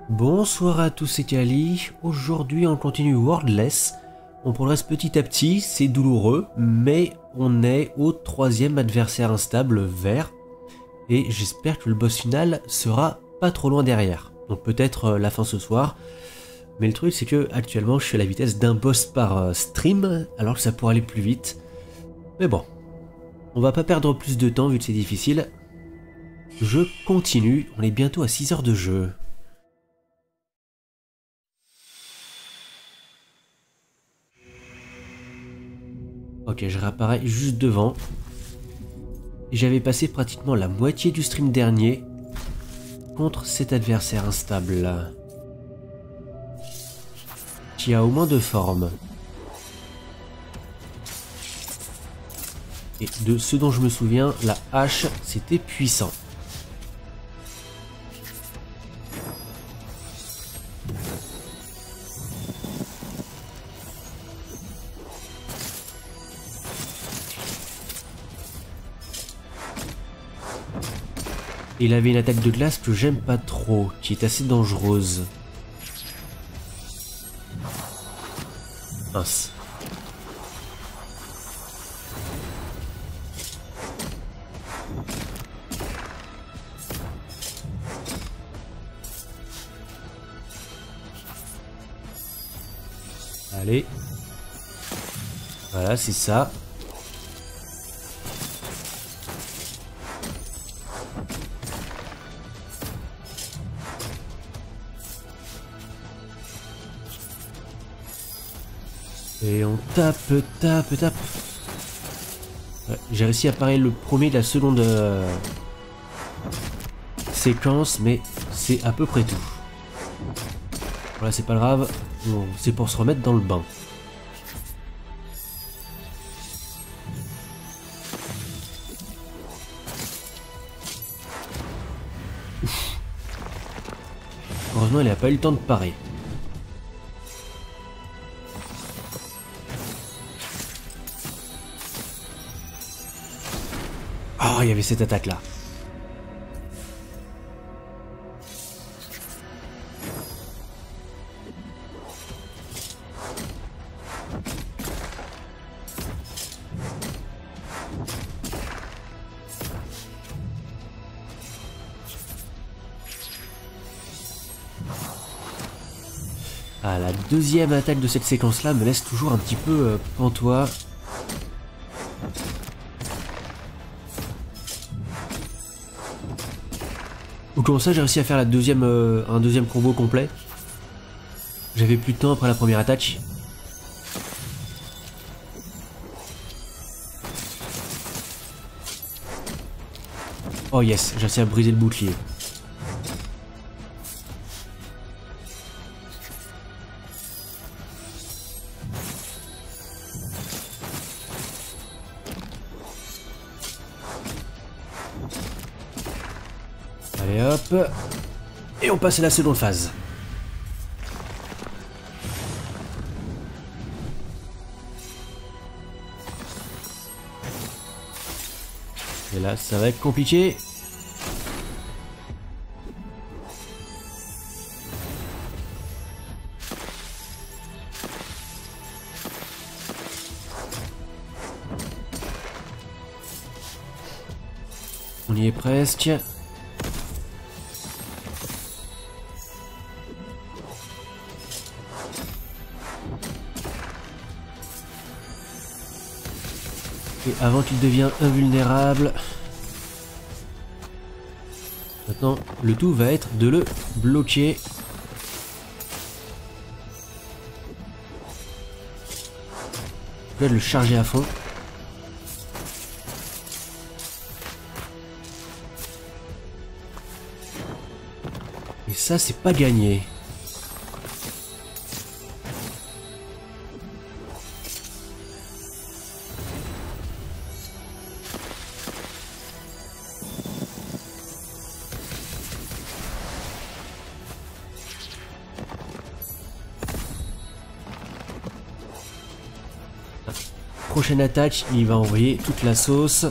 Bonsoir à tous, c'est Kali. Aujourd'hui on continue Worldless. On progresse petit à petit, c'est douloureux, mais on est au troisième adversaire instable, vert. Et j'espère que le boss final sera pas trop loin derrière. Donc peut-être la fin ce soir. Mais le truc c'est que actuellement je suis à la vitesse d'un boss par stream, alors que ça pourrait aller plus vite. Mais bon, on va pas perdre plus de temps vu que c'est difficile. Je continue, on est bientôt à 6 heures de jeu. Ok, je réapparais juste devant. J'avais passé pratiquement la moitié du stream dernier contre cet adversaire instable qui a au moins deux formes. Et de ce dont je me souviens, la hache c'était puissant. Et il avait une attaque de glace que j'aime pas trop, qui est assez dangereuse. Mince. Allez. Voilà, c'est ça. Et on tape. Ouais, j'ai réussi à parer le premier de la seconde séquence, mais c'est à peu près tout. Voilà, c'est pas grave, bon, c'est pour se remettre dans le bain. Ouf. Heureusement, il n'a pas eu le temps de parer. Oh, il y avait cette attaque-là. Ah, la deuxième attaque de cette séquence-là me laisse toujours un petit peu pantois. Ou comment ça j'ai réussi à faire la deuxième, un deuxième combo complet. J'avais plus de temps après la première attaque. Oh yes, j'ai réussi à briser le bouclier. Allez hop. Et on passe à la seconde phase. Et là ça va être compliqué. On y est presque. Et avant qu'il devienne invulnérable. Maintenant, le tout va être de le bloquer. Je vais le charger à fond. Et ça, c'est pas gagné. Prochaine attaque, il va envoyer toute la sauce.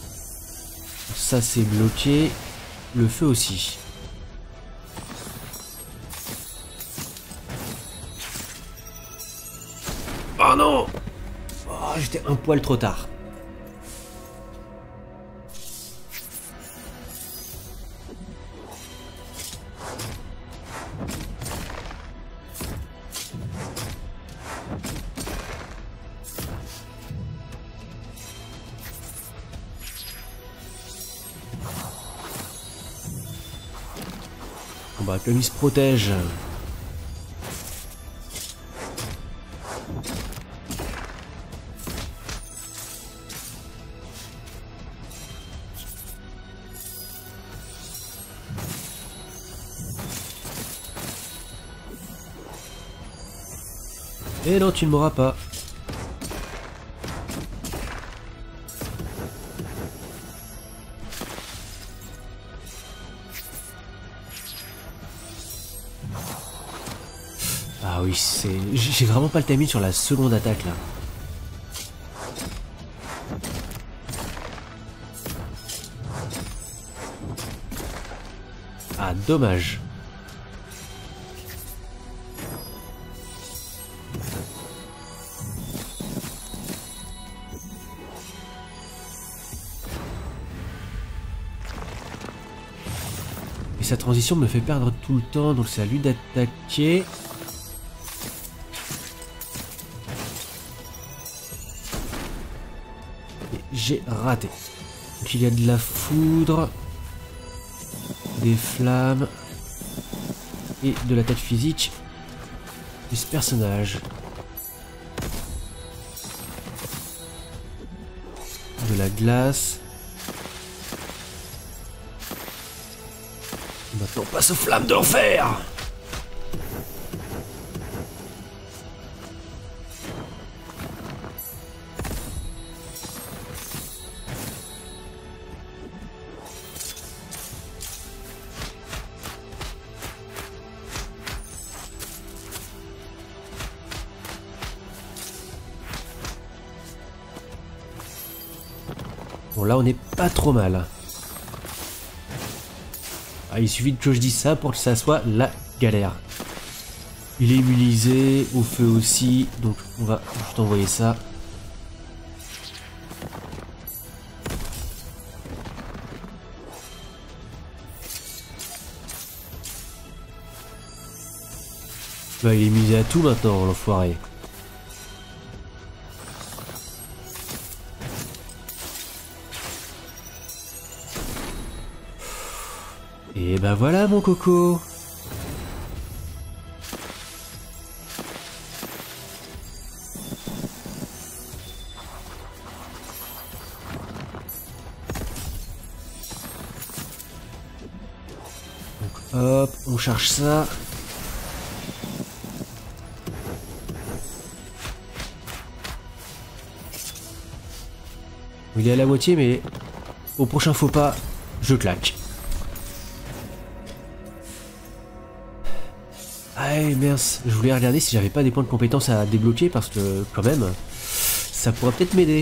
Ça c'est bloqué. Le feu aussi. j'étais un poil trop tard. Bon bah, comme il se protège. Et non, tu ne m'auras pas. Ah oui, c'est... J'ai vraiment pas le timing sur la seconde attaque là. Ah, dommage. Et sa transition me fait perdre tout le temps, donc c'est à lui d'attaquer. J'ai raté. Donc il y a de la foudre, des flammes et de l'attaque physique de ce personnage. De la glace. Maintenant on passe aux flammes de l'enfer. Bon là on n'est pas trop mal. Ah, il suffit que je dise ça pour que ça soit la galère. Il est immunisé, au feu aussi, donc on va juste envoyer ça. Bah il est immunisé à tout maintenant, l'enfoiré. Et bah voilà mon coco. Donc hop, on charge ça. Il est à la moitié mais au prochain faux pas, je claque. Ah mince, je voulais regarder si j'avais pas des points de compétence à débloquer parce que quand même, ça pourrait peut-être m'aider.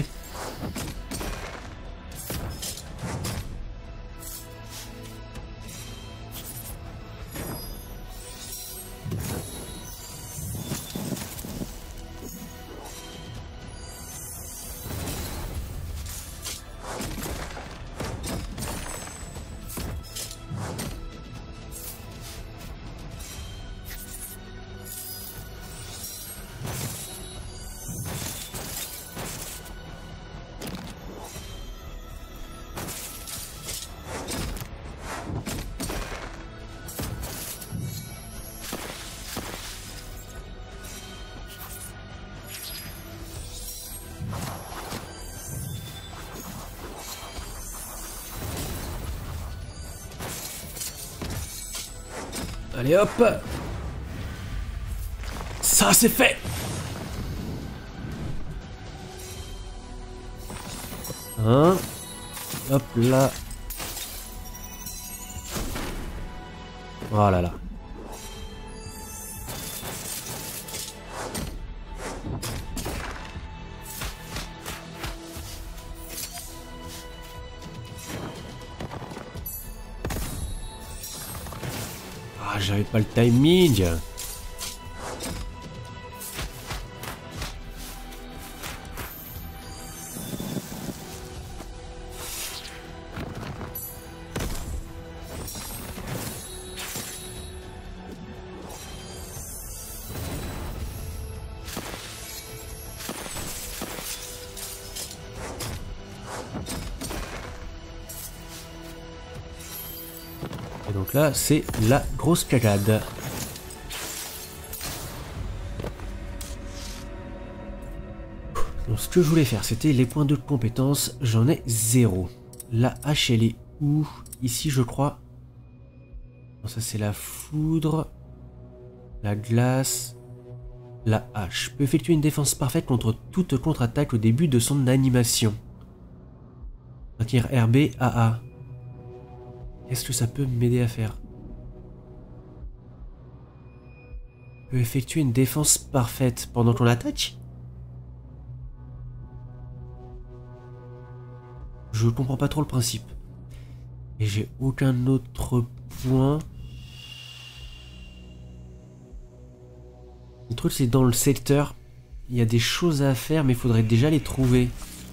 Allez hop. Ça c'est fait. Hein. Hop là. Oh là là. Ah, j'avais pas le timing. Et donc là, c'est la grosse cagade. Donc ce que je voulais faire, c'était les points de compétence. J'en ai 0. La hache, elle est où? Ici, je crois. Non, ça, c'est la foudre. La glace. La hache. Peut effectuer une défense parfaite contre toute contre-attaque au début de son animation. Maintenir RB, AA. Qu'est-ce que ça peut m'aider à faire? Peut effectuer une défense parfaite pendant qu'on attaque? Je comprends pas trop le principe. Et j'ai aucun autre point. Le truc, c'est dans le secteur. Il y a des choses à faire, mais il faudrait déjà les trouver.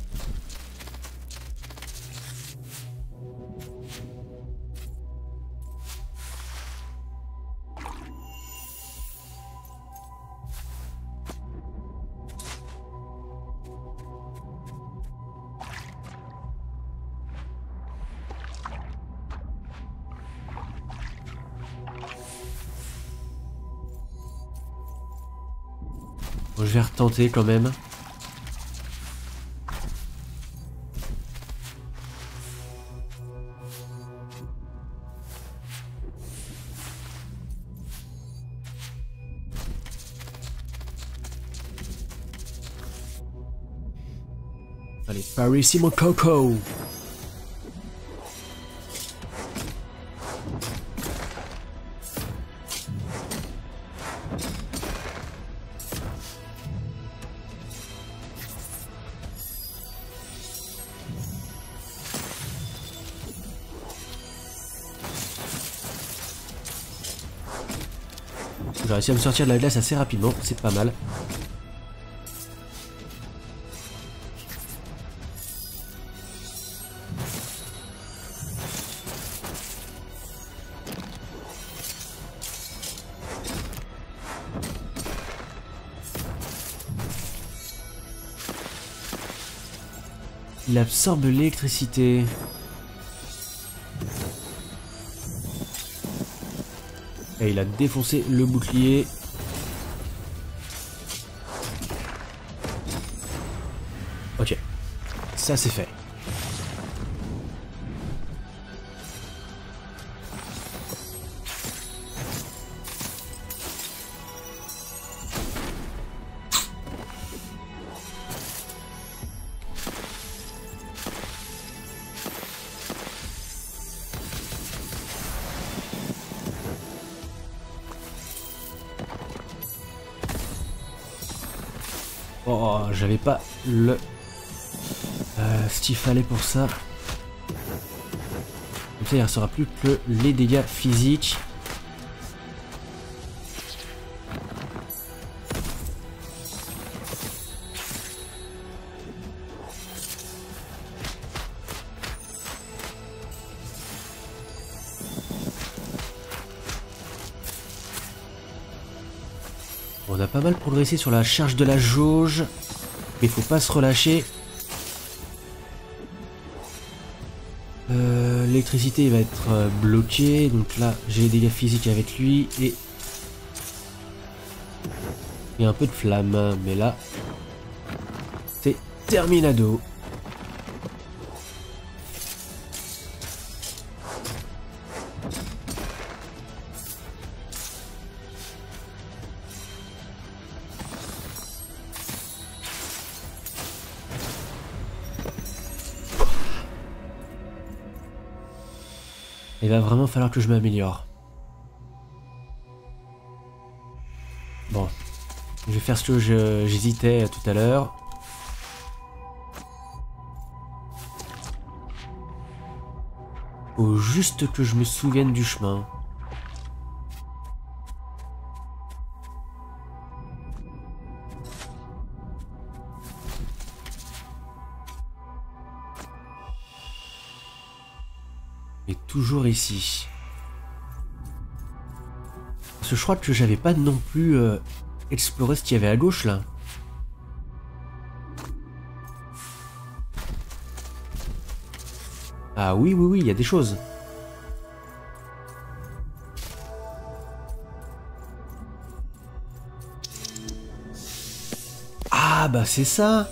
Bon, je vais retenter quand même. Allez, par ici mon coco. J'ai réussi à me sortir de la glace assez rapidement, c'est pas mal. Il absorbe l'électricité. Et il a défoncé le bouclier. Ok. Ça c'est fait. Oh, j'avais pas le... ce qu'il fallait pour ça. Comme ça, il ne restera plus que les dégâts physiques. On a pas mal progressé sur la charge de la jauge, mais il faut pas se relâcher. L'électricité va être bloquée, donc là j'ai les dégâts physiques avec lui et il y a un peu de flamme, mais là c'est terminado. Il va vraiment falloir que je m'améliore. Bon, je vais faire ce que j'hésitais tout à l'heure. Faut juste que je me souvienne du chemin. Et toujours ici. Parce que je crois que j'avais pas non plus exploré ce qu'il y avait à gauche là. Ah oui, oui, oui, il y a des choses. Ah bah c'est ça.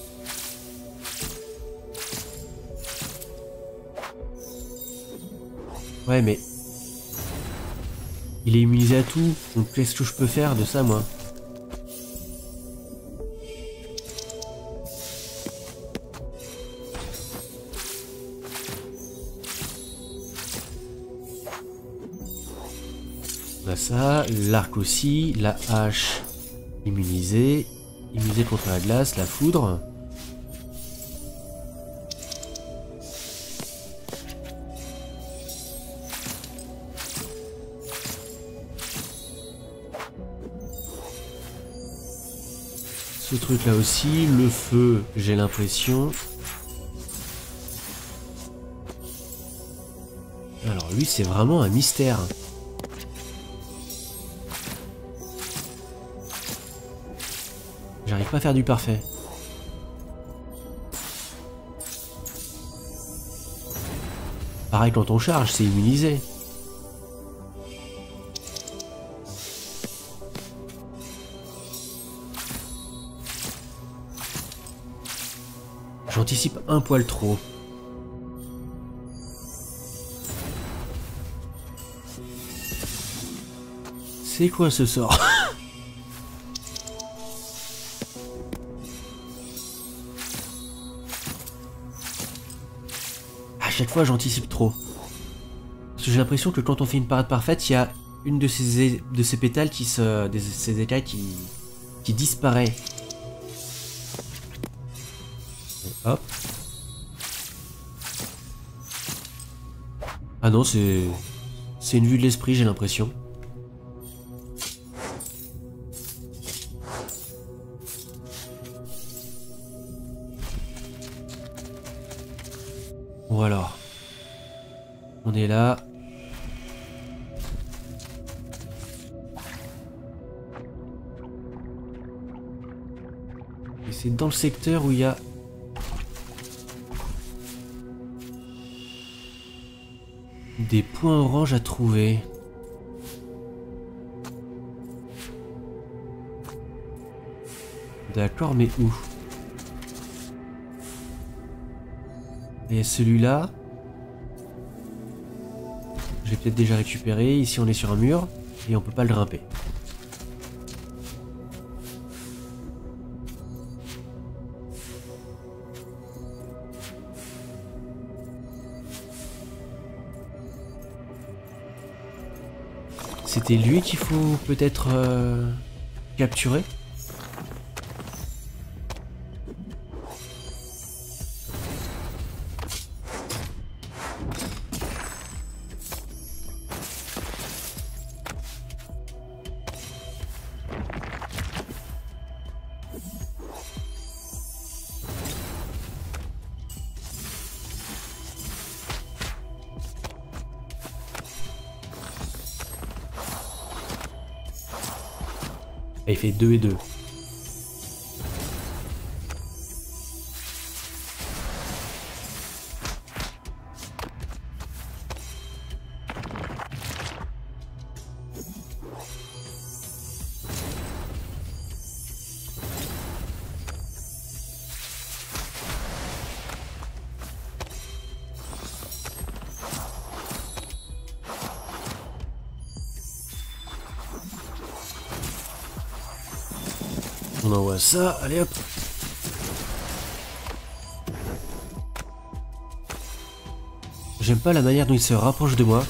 Ouais mais... Il est immunisé à tout, donc qu'est-ce que je peux faire de ça moi? On a ça, l'arc aussi, la hache immunisée, immunisée contre la glace, la foudre. Ce truc là aussi, le feu, j'ai l'impression. Alors lui c'est vraiment un mystère. J'arrive pas à faire du parfait. Pareil quand on charge, c'est immunisé. J'anticipe un poil trop. C'est quoi ce sort? À chaque fois j'anticipe trop. Parce que j'ai l'impression que quand on fait une parade parfaite, il y a une de ces pétales qui ces écailles qui disparaît. Et hop. Ah non, c'est une vue de l'esprit, j'ai l'impression. Bon alors. On est là. Et c'est dans le secteur où il y a... des points orange à trouver. D'accord, mais où? Et celui-là... J'ai peut-être déjà récupéré. Ici, on est sur un mur. Et on peut pas le grimper. C'était lui qu'il faut peut-être capturer. Et il fait 2 et 2. On envoie ça, allez hop. J'aime pas la manière dont il se rapproche de moi.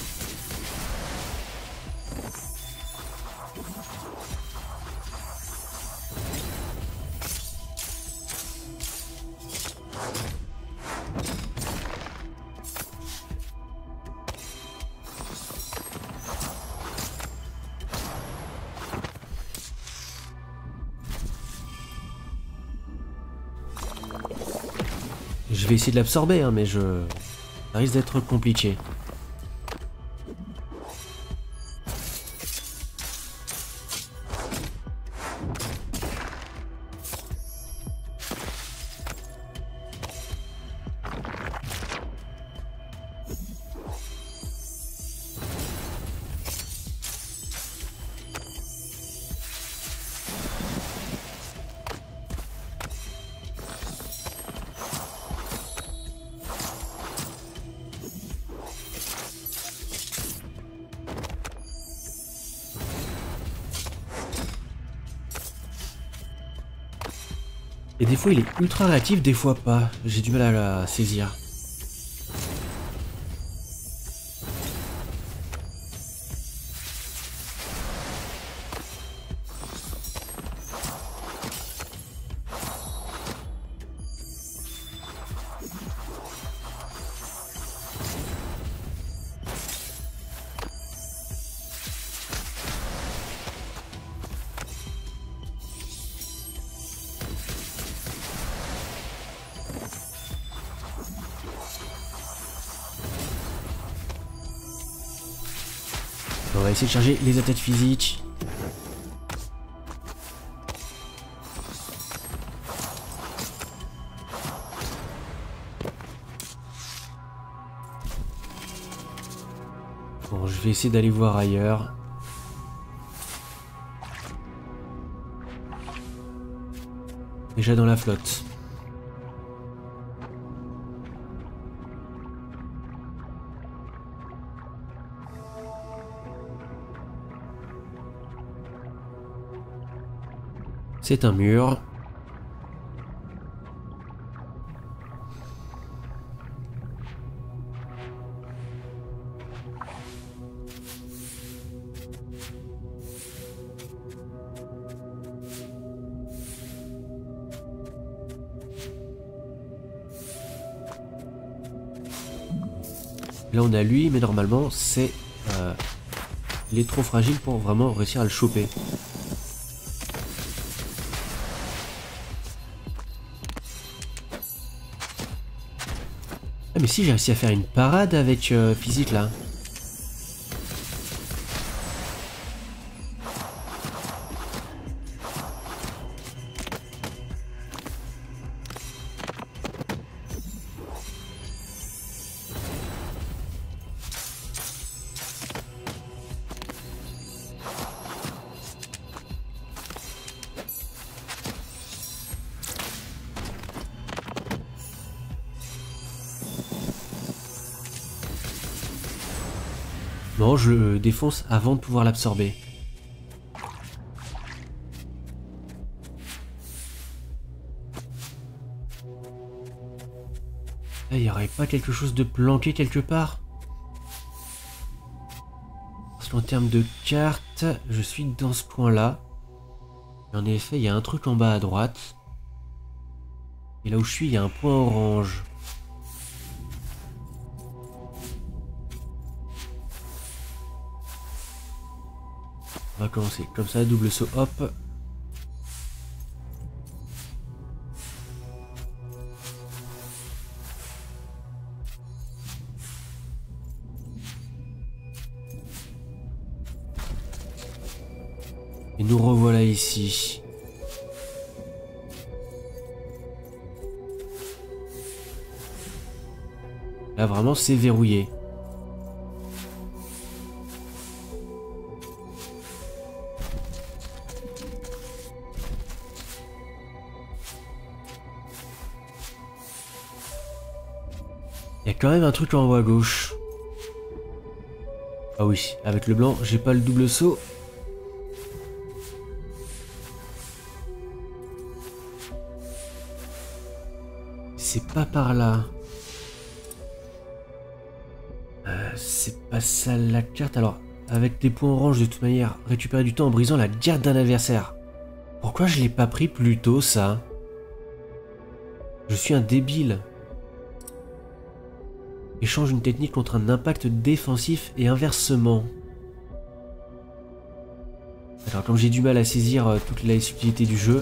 Je vais essayer de l'absorber, hein, mais ça risque d'être compliqué. Et des fois il est ultra réactif, des fois pas. J'ai du mal à la saisir. On va essayer de charger les attaques physiques. Bon, je vais essayer d'aller voir ailleurs. Déjà dans la flotte. C'est un mur. Là on a lui, mais normalement c'est... il est trop fragile pour vraiment réussir à le choper. Ah mais si, j'ai réussi à faire une parade avec Physique là. Non, je le défonce avant de pouvoir l'absorber. Là, il n'y aurait pas quelque chose de planqué quelque part? Parce qu'en termes de carte, je suis dans ce point-là. En effet, il y a un truc en bas à droite. Et là où je suis, il y a un point orange. On va commencer comme ça, double saut, hop. Et nous revoilà ici. Là vraiment c'est verrouillé. Il y a quand même un truc en haut à gauche. Ah oui, avec le blanc, j'ai pas le double saut. C'est pas par là. C'est pas ça la carte. Alors, avec des points orange de toute manière, récupérer du temps en brisant la garde d'un adversaire. Pourquoi je l'ai pas pris plus tôt ça? Je suis un débile. Échange une technique contre un impact défensif et inversement. Alors comme j'ai du mal à saisir toute la subtilité du jeu.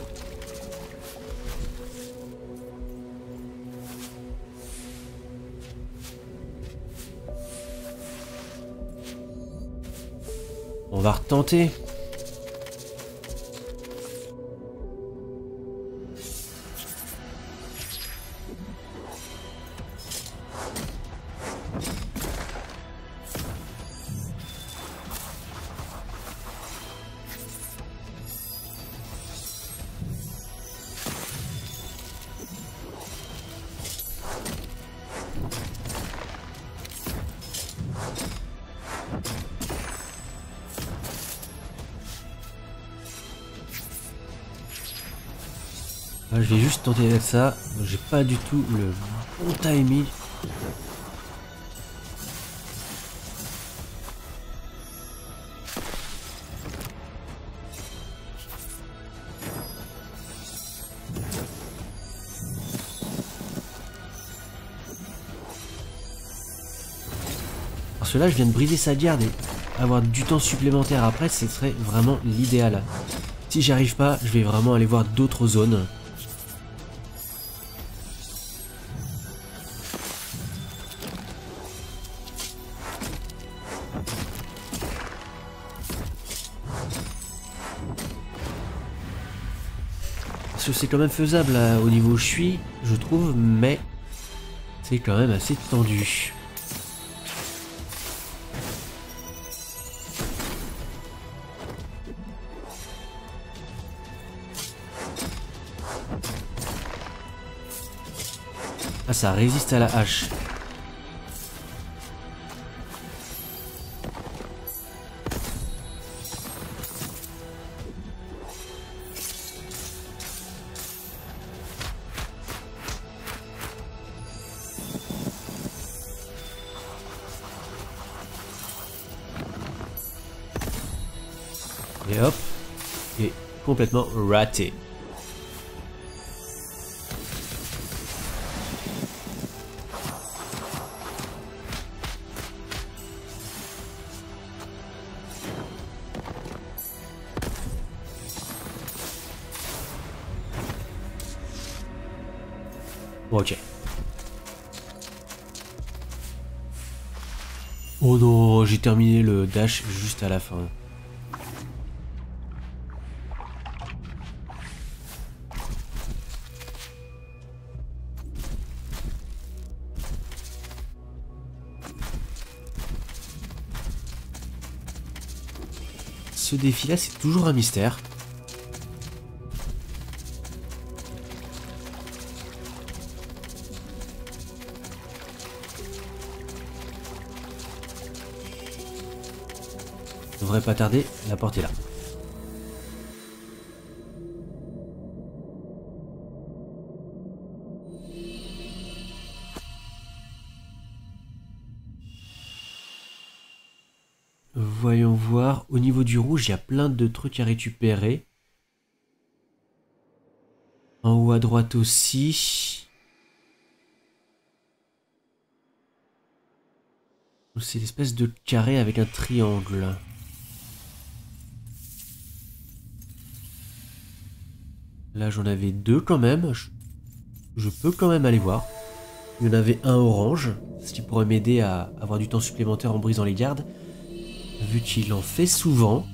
On va retenter. Ah, je vais juste tenter d'être ça. J'ai pas du tout le bon timing. Parce que là, je viens de briser sa garde et avoir du temps supplémentaire après, ce serait vraiment l'idéal. Si j'y arrive pas, je vais vraiment aller voir d'autres zones. Parce que c'est quand même faisable là, au niveau où je suis, je trouve, mais c'est quand même assez tendu. Ah, ça résiste à la hache. Et hop, et complètement raté. Ok. Oh non, j'ai terminé le dash juste à la fin. Ce défi-là, c'est toujours un mystère. Devrait pas tarder, la porte est là. Voyons voir. Au niveau du rouge, il y a plein de trucs à récupérer. En haut à droite aussi. C'est l'espèce de carré avec un triangle. Là, j'en avais deux quand même. Je peux quand même aller voir. Il y en avait un orange, ce qui pourrait m'aider à avoir du temps supplémentaire en brisant les gardes. Vu qu'il en fait souvent.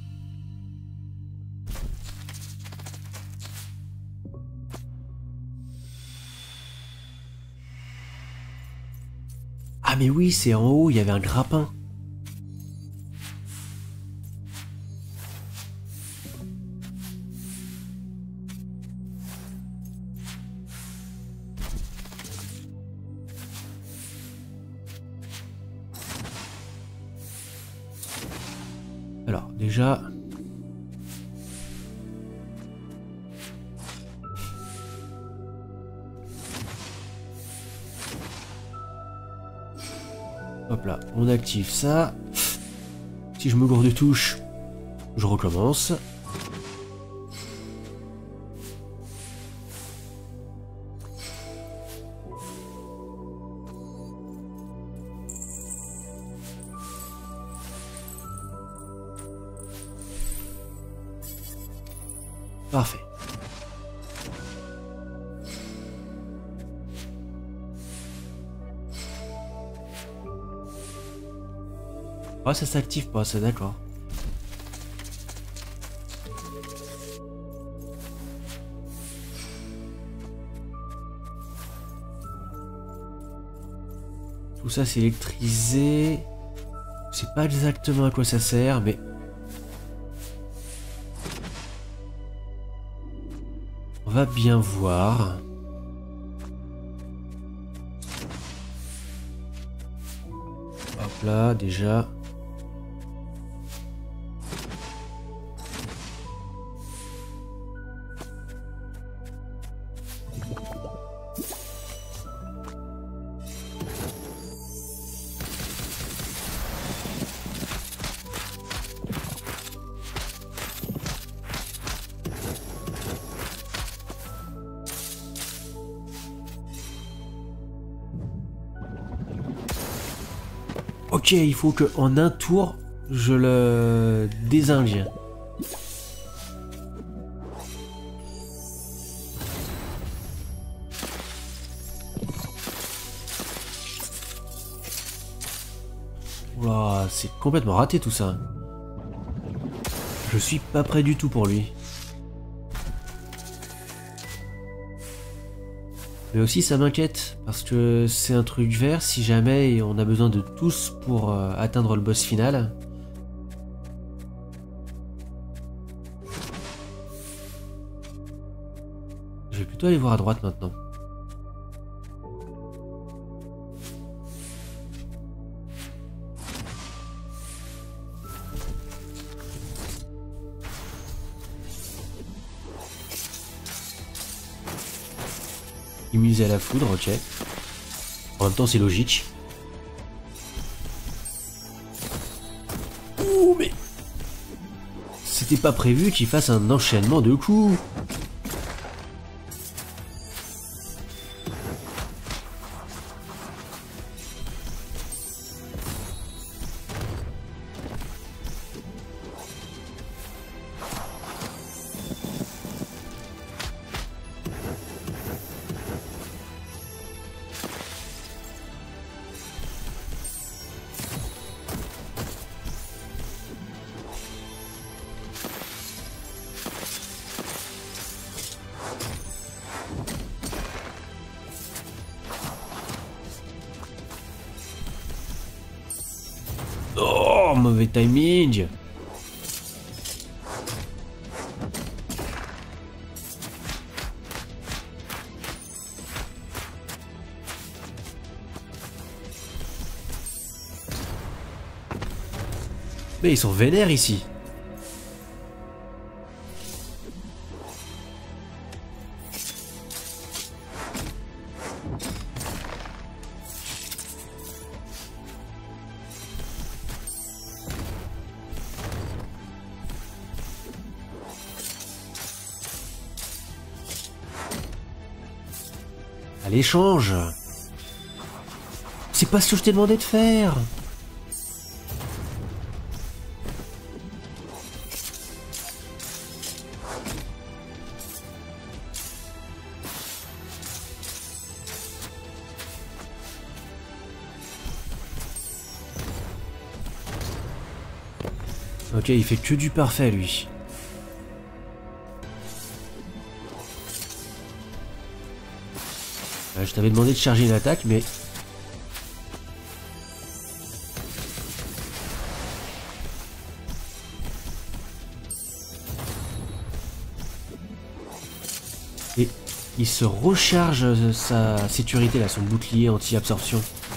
Ah mais oui, c'est en haut, il y avait un grappin. Alors, déjà... Hop là, on active ça. Si je me gourde de touche, je recommence. Parfait. Ah, ça s'active pas, ça, d'accord. Tout ça, c'est électrisé. Je sais pas exactement à quoi ça sert, mais... on va bien voir. Hop là, déjà... Ok, il faut que en un tour, je le dézingue. Oula, c'est complètement raté tout ça. Je suis pas prêt du tout pour lui. Mais aussi ça m'inquiète, parce que c'est un truc vert, si jamais on a besoin de tous pour atteindre le boss final. Je vais plutôt aller voir à droite maintenant. Immunisé à la foudre, ok. En même temps, c'est logique. Ouh, mais... C'était pas prévu qu'il fasse un enchaînement de coups. Oh, mauvais timing. Mais ils sont vénères ici. Allez, change. C'est pas ce que je t'ai demandé de faire. Ok, il fait que du parfait, lui. Je t'avais demandé de charger une attaque, mais... Et il se recharge sa sécurité, là, son bouclier anti-absorption.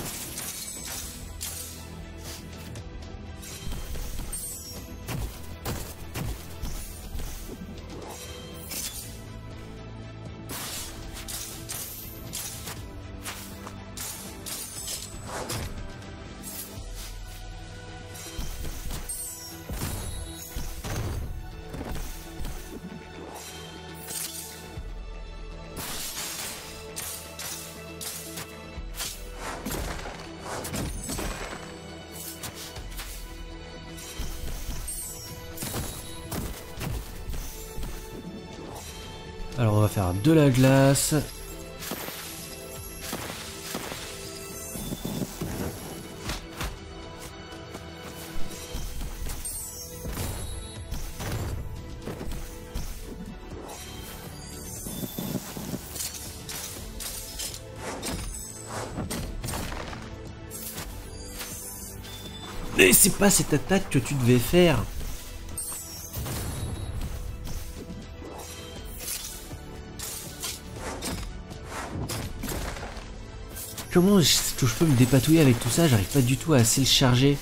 Alors on va faire de la glace. Mais c'est pas cette attaque que tu devais faire. Comment est-ce que je peux me dépatouiller avec tout ça? J'arrive pas du tout à assez le charger.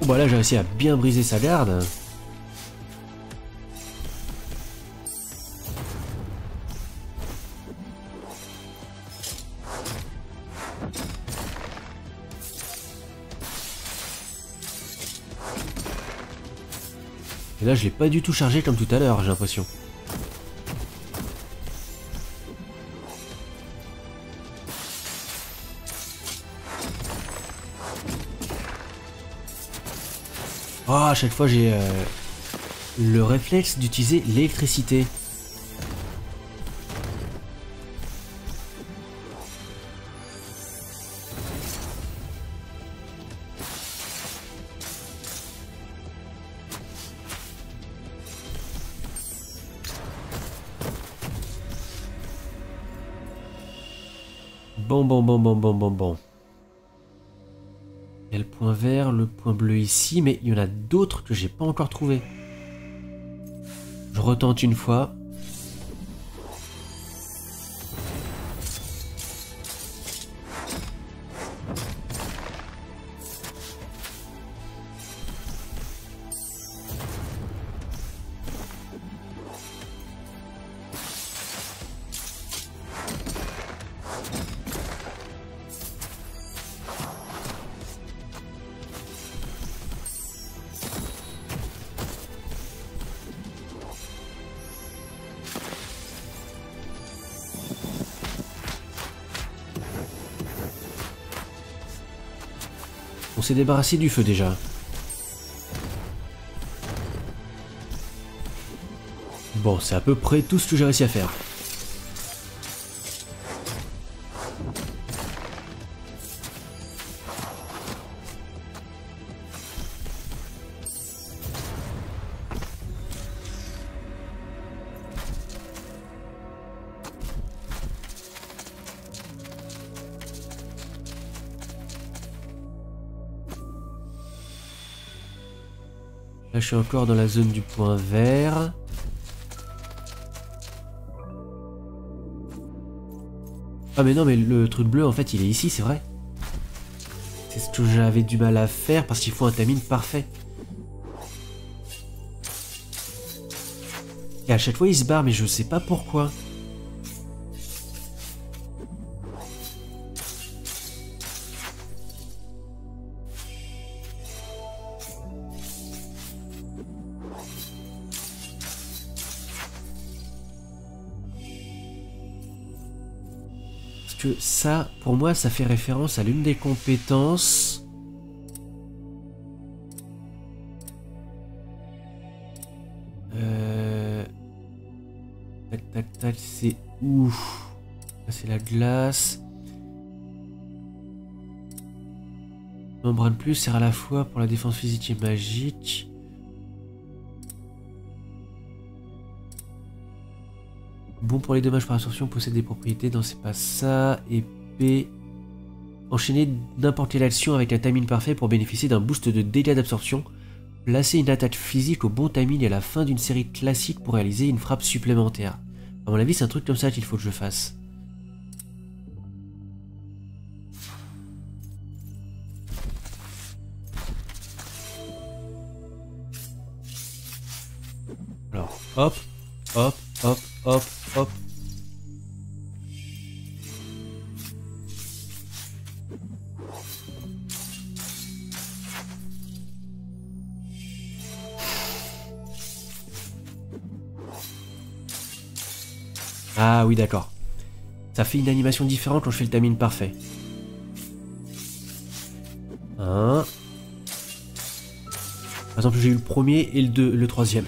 Bon bah là j'ai réussi à bien briser sa garde. Et là je l'ai pas du tout chargé comme tout à l'heure, j'ai l'impression. Oh, à chaque fois j'ai le réflexe d'utiliser l'électricité. Bon. Il y a le point vert, le point bleu ici, mais il y en a d'autres que j'ai pas encore trouvé. Je retente une fois. On s'est débarrassé du feu déjà. Bon, c'est à peu près tout ce que j'ai réussi à faire. Là, je suis encore dans la zone du point vert. Ah mais non, mais le truc bleu, en fait, il est ici, c'est vrai. C'est ce que j'avais du mal à faire parce qu'il faut un timing parfait. Et à chaque fois, il se barre, mais je sais pas pourquoi. Que ça, pour moi, ça fait référence à l'une des compétences. Tac, c'est où? Là, c'est la glace. Membrane plus sert à la fois pour la défense physique et magique. Bon pour les dommages par absorption, possède des propriétés, non c'est pas ça. Épée. Enchaîner n'importe quelle action avec un timing parfait pour bénéficier d'un boost de dégâts d'absorption. Placer une attaque physique au bon timing à la fin d'une série classique pour réaliser une frappe supplémentaire. À mon avis c'est un truc comme ça qu'il faut que je fasse. Alors hop, hop, hop, hop, hop. Ah oui d'accord. Ça fait une animation différente quand je fais le timing parfait. Par exemple j'ai eu le premier et le troisième.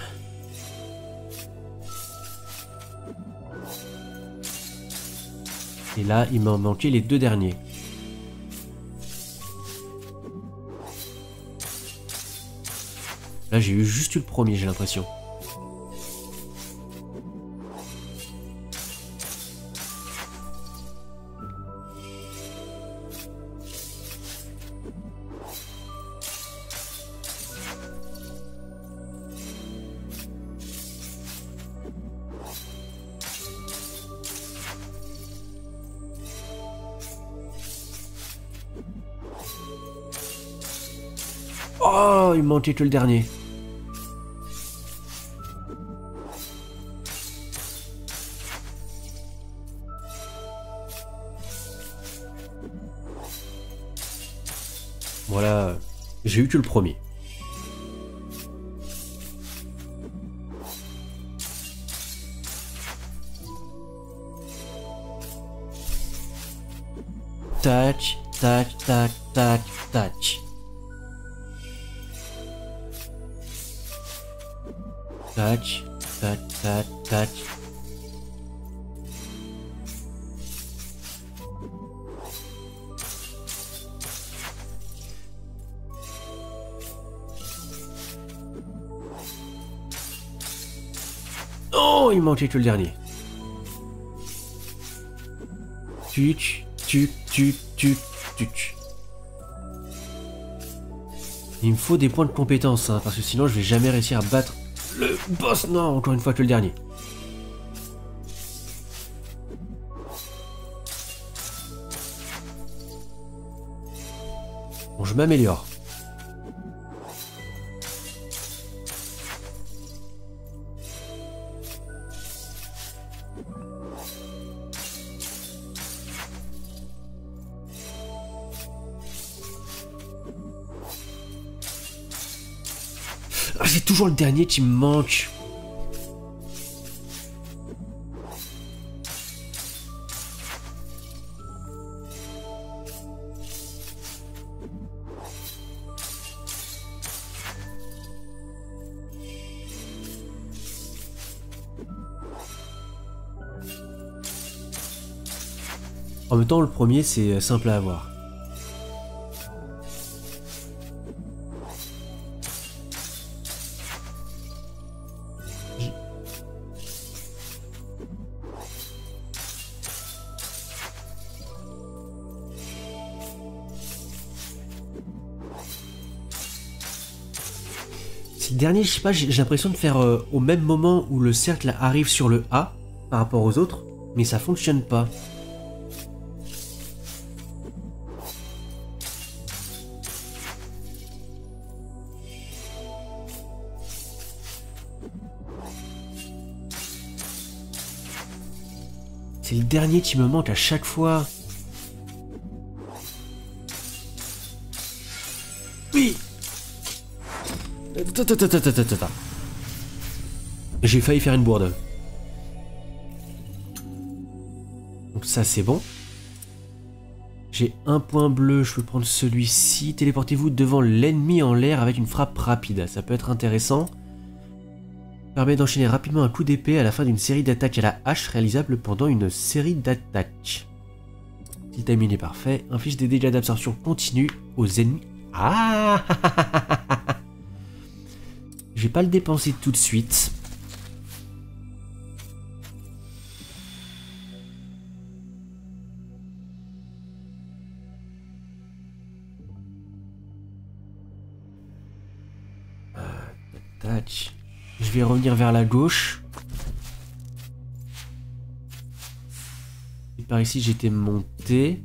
Et là il m'en manquait les deux derniers. Là j'ai eu juste le premier, j'ai l'impression. Oh, il manquait que le dernier. Voilà, j'ai eu que le premier. Tac, tac, tac, tac, tac. Tac, tac, tac, tac. Oh, il manquait que le dernier. Tuc, tuc, tuc, tuc, tuc. Il me faut des points de compétence, hein, parce que sinon je vais jamais réussir à battre le boss. Non, encore une fois que le dernier. Bon, je m'améliore. Ah, c'est toujours le dernier qui me manque. En même temps, le premier, c'est simple à avoir. C'est le dernier, je sais pas, j'ai l'impression de faire au même moment où le cercle arrive sur le A par rapport aux autres, mais ça fonctionne pas. C'est le dernier qui me manque à chaque fois. Oui. J'ai failli faire une bourde. Donc ça c'est bon. J'ai un point bleu, je peux prendre celui-ci. Téléportez-vous devant l'ennemi en l'air avec une frappe rapide. Ça peut être intéressant. Permet d'enchaîner rapidement un coup d'épée à la fin d'une série d'attaques à la hache réalisable pendant une série d'attaques. Si le timing est parfait, inflige des dégâts d'absorption continue aux ennemis. Ah. Je vais pas le dépenser tout de suite. Tac. Je vais revenir vers la gauche. Et par ici, j'étais monté.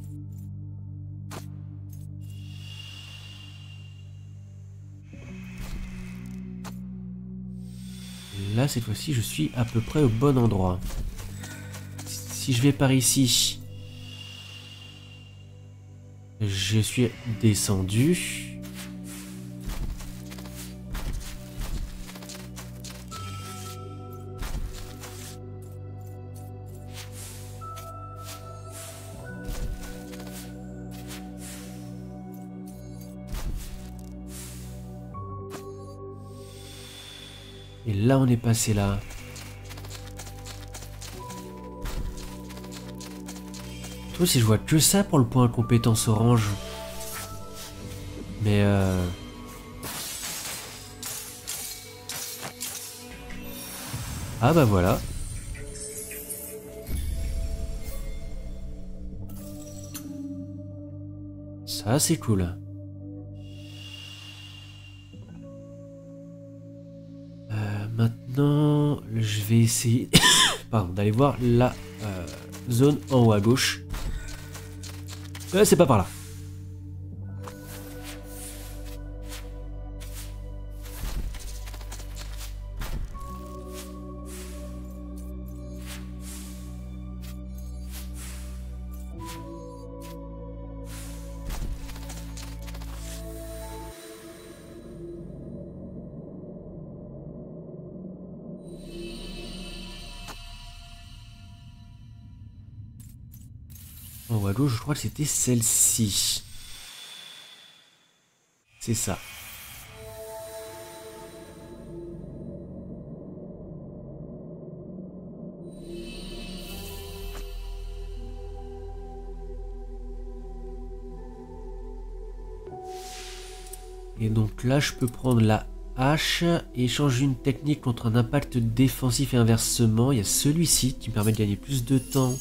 Là, cette fois-ci, je suis à peu près au bon endroit. Si je vais par ici, je suis descendu. Et là, on est passé là. Toi, si je vois que ça pour le point compétence orange. Mais ah bah voilà. Ça, c'est cool. Maintenant, je vais essayer pardon, d'aller voir la zone en haut à gauche. C'est pas par là. En haut à gauche, je crois que c'était celle-ci. C'est ça. Et donc là, je peux prendre la hache et changer une technique contre un impact défensif et inversement. Il y a celui-ci qui me permet de gagner plus de temps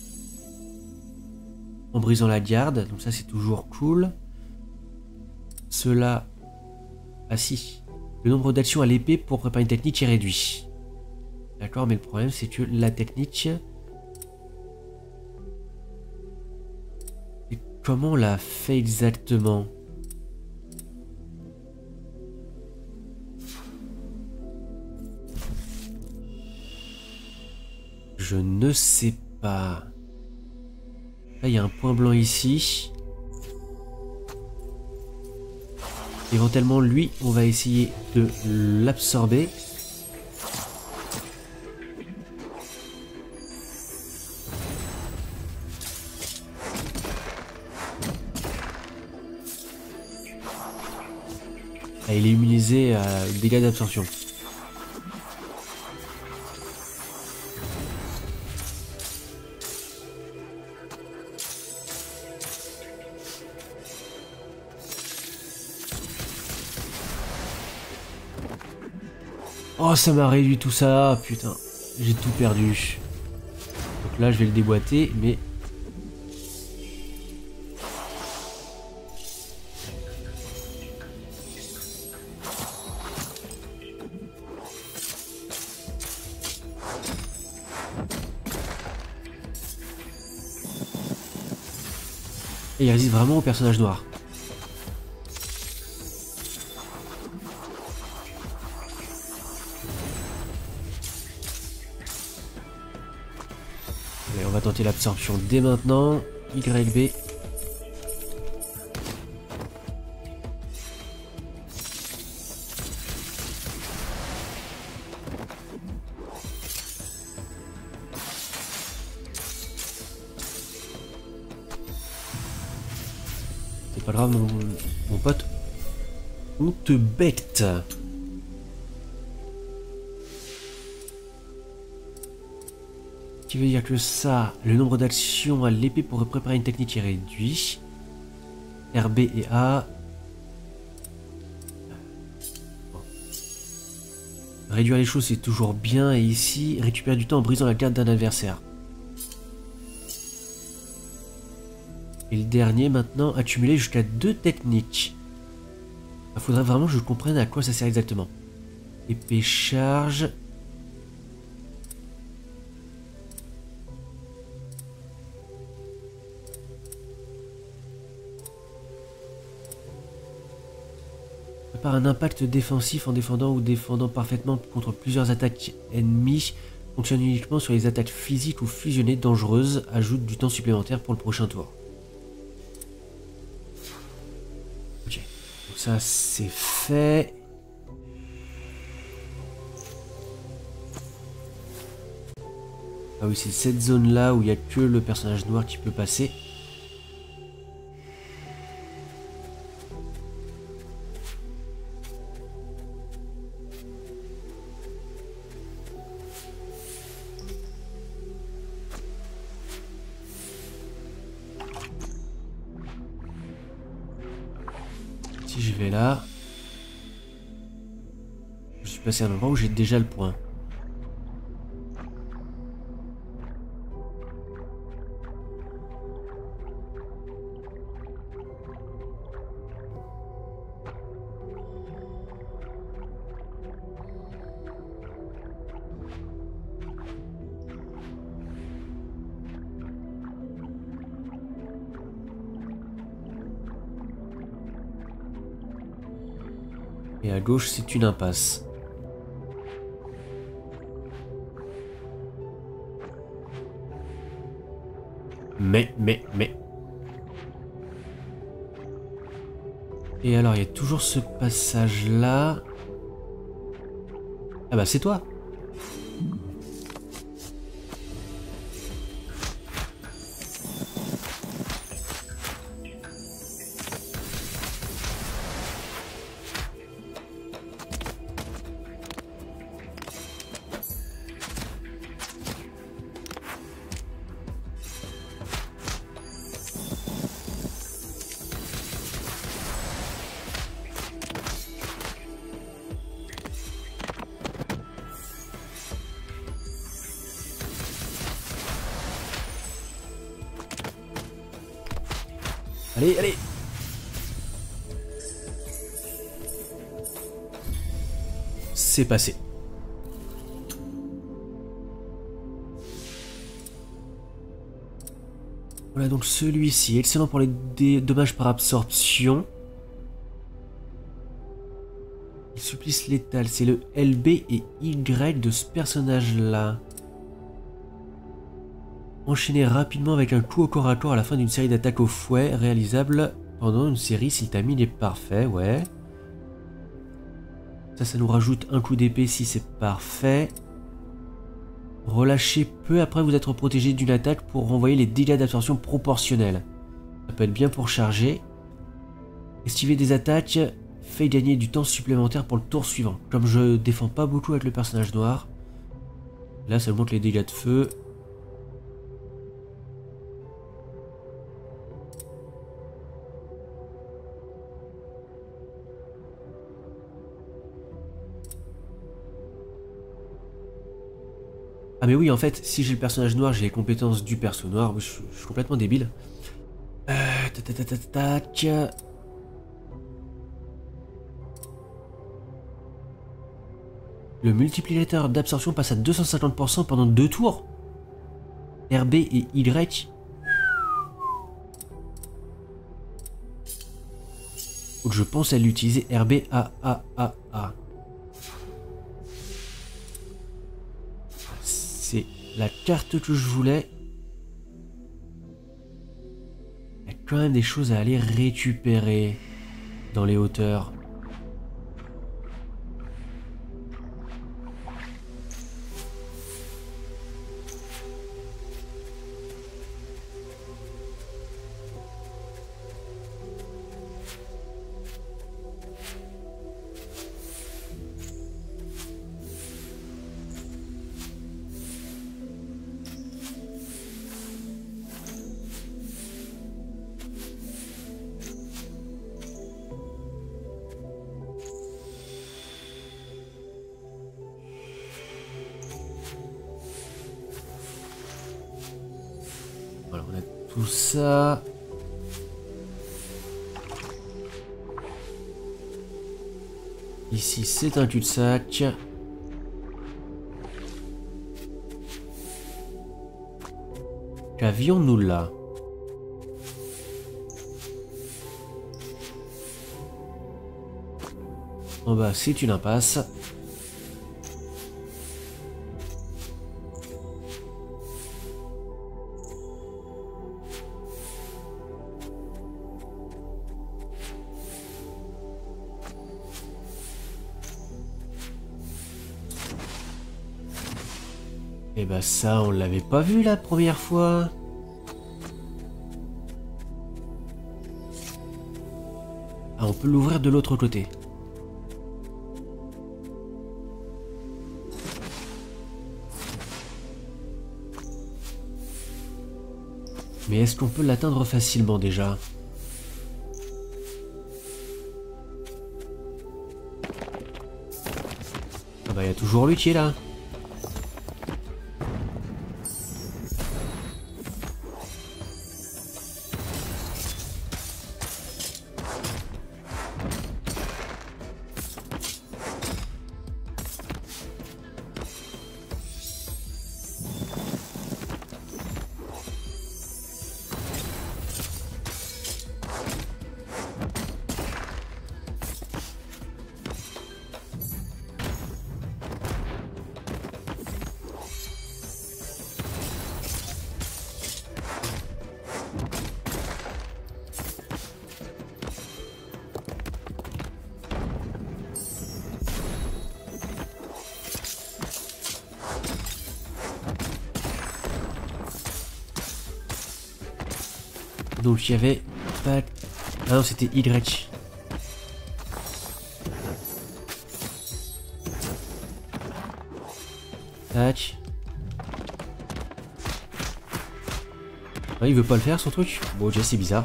en brisant la garde. Donc ça, c'est toujours cool. Cela... Ah si. Le nombre d'actions à l'épée pour préparer une technique est réduit. D'accord, mais le problème, c'est que la technique... Et comment on l'a fait exactement ? Je ne sais pas. Là, il y a un point blanc ici. Éventuellement, lui, on va essayer de l'absorber. Ah, il est immunisé à dégâts d'absorption. Oh, ça m'a réduit tout ça, putain. J'ai tout perdu. Donc là, je vais le déboîter, mais... Et il résiste vraiment au personnage noir. Allez, on va tenter l'absorption dès maintenant. YB. C'est pas grave, mon pote. On te becte. Qui veut dire que ça, le nombre d'actions à l'épée pour préparer une technique est réduit. RB et A. Bon. Réduire les choses, c'est toujours bien. Et ici, récupérer du temps en brisant la garde d'un adversaire. Et le dernier, maintenant, accumuler jusqu'à 2 techniques. Il faudrait vraiment que je comprenne à quoi ça sert exactement. Épée charge. Par un impact défensif en défendant ou défendant parfaitement contre plusieurs attaques ennemies. Fonctionne uniquement sur les attaques physiques ou fusionnées dangereuses. Ajoute du temps supplémentaire pour le prochain tour. Ok. Donc ça c'est fait. Ah oui, c'est cette zone là où il n'y a que le personnage noir qui peut passer. Si je vais là, je suis passé à un endroit où j'ai déjà le point. Et à gauche, c'est une impasse. Mais. Et alors, il y a toujours ce passage-là. Ah bah, c'est toi. Allez, allez. C'est passé. Voilà donc celui-ci, excellent pour les dommages par absorption. Il supplice létal, c'est le LB et Y de ce personnage-là. Enchaîner rapidement avec un coup au corps à corps à la fin d'une série d'attaques au fouet, réalisable pendant une série si le timing est parfait, ouais. Ça nous rajoute un coup d'épée si c'est parfait. Relâchez peu après vous être protégé d'une attaque pour renvoyer les dégâts d'absorption proportionnels. Ça peut être bien pour charger. Esquiver des attaques fait gagner du temps supplémentaire pour le tour suivant. Comme je défends pas beaucoup avec le personnage noir, là ça montre les dégâts de feu. Ah mais oui, en fait, si j'ai le personnage noir, j'ai les compétences du perso noir. Je suis complètement débile. Tac. Le multiplicateur d'absorption passe à 250% pendant 2 tours. RB et Y. Faut que je pense à l'utiliser. RB A. C'est la carte que je voulais. Il y a quand même des choses à aller récupérer dans les hauteurs. Voilà, on a tout ça. Ici, c'est un cul-de-sac. Qu'avions-nous là? En bas, c'est une impasse. Et bah ça, on l'avait pas vu la première fois. Ah, on peut l'ouvrir de l'autre côté. Mais est-ce qu'on peut l'atteindre facilement déjà? Ah bah il y a toujours lui qui est là. Donc il y avait pas... Ah non, c'était Y. Tac. Ah, il veut pas le faire son truc? Bon, déjà c'est bizarre.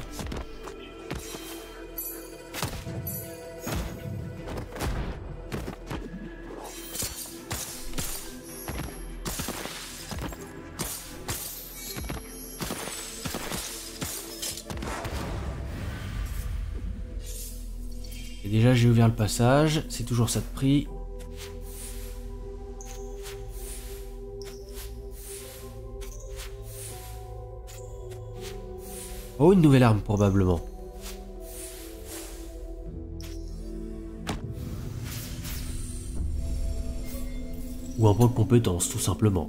Et déjà j'ai ouvert le passage, c'est toujours ça de prix. Oh, une nouvelle arme probablement. Ou un point de compétence tout simplement.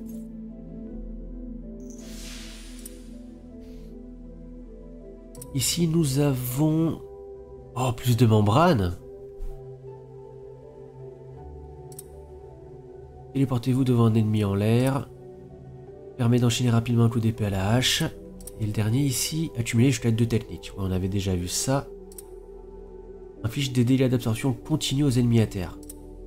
Ici nous avons... Oh, plus de membranes. Téléportez-vous devant un ennemi en l'air. Permet d'enchaîner rapidement un coup d'épée à la hache. Et le dernier ici, accumuler jusqu'à 2 techniques. Ouais, on avait déjà vu ça. Inflige des dégâts d'absorption continue aux ennemis à terre.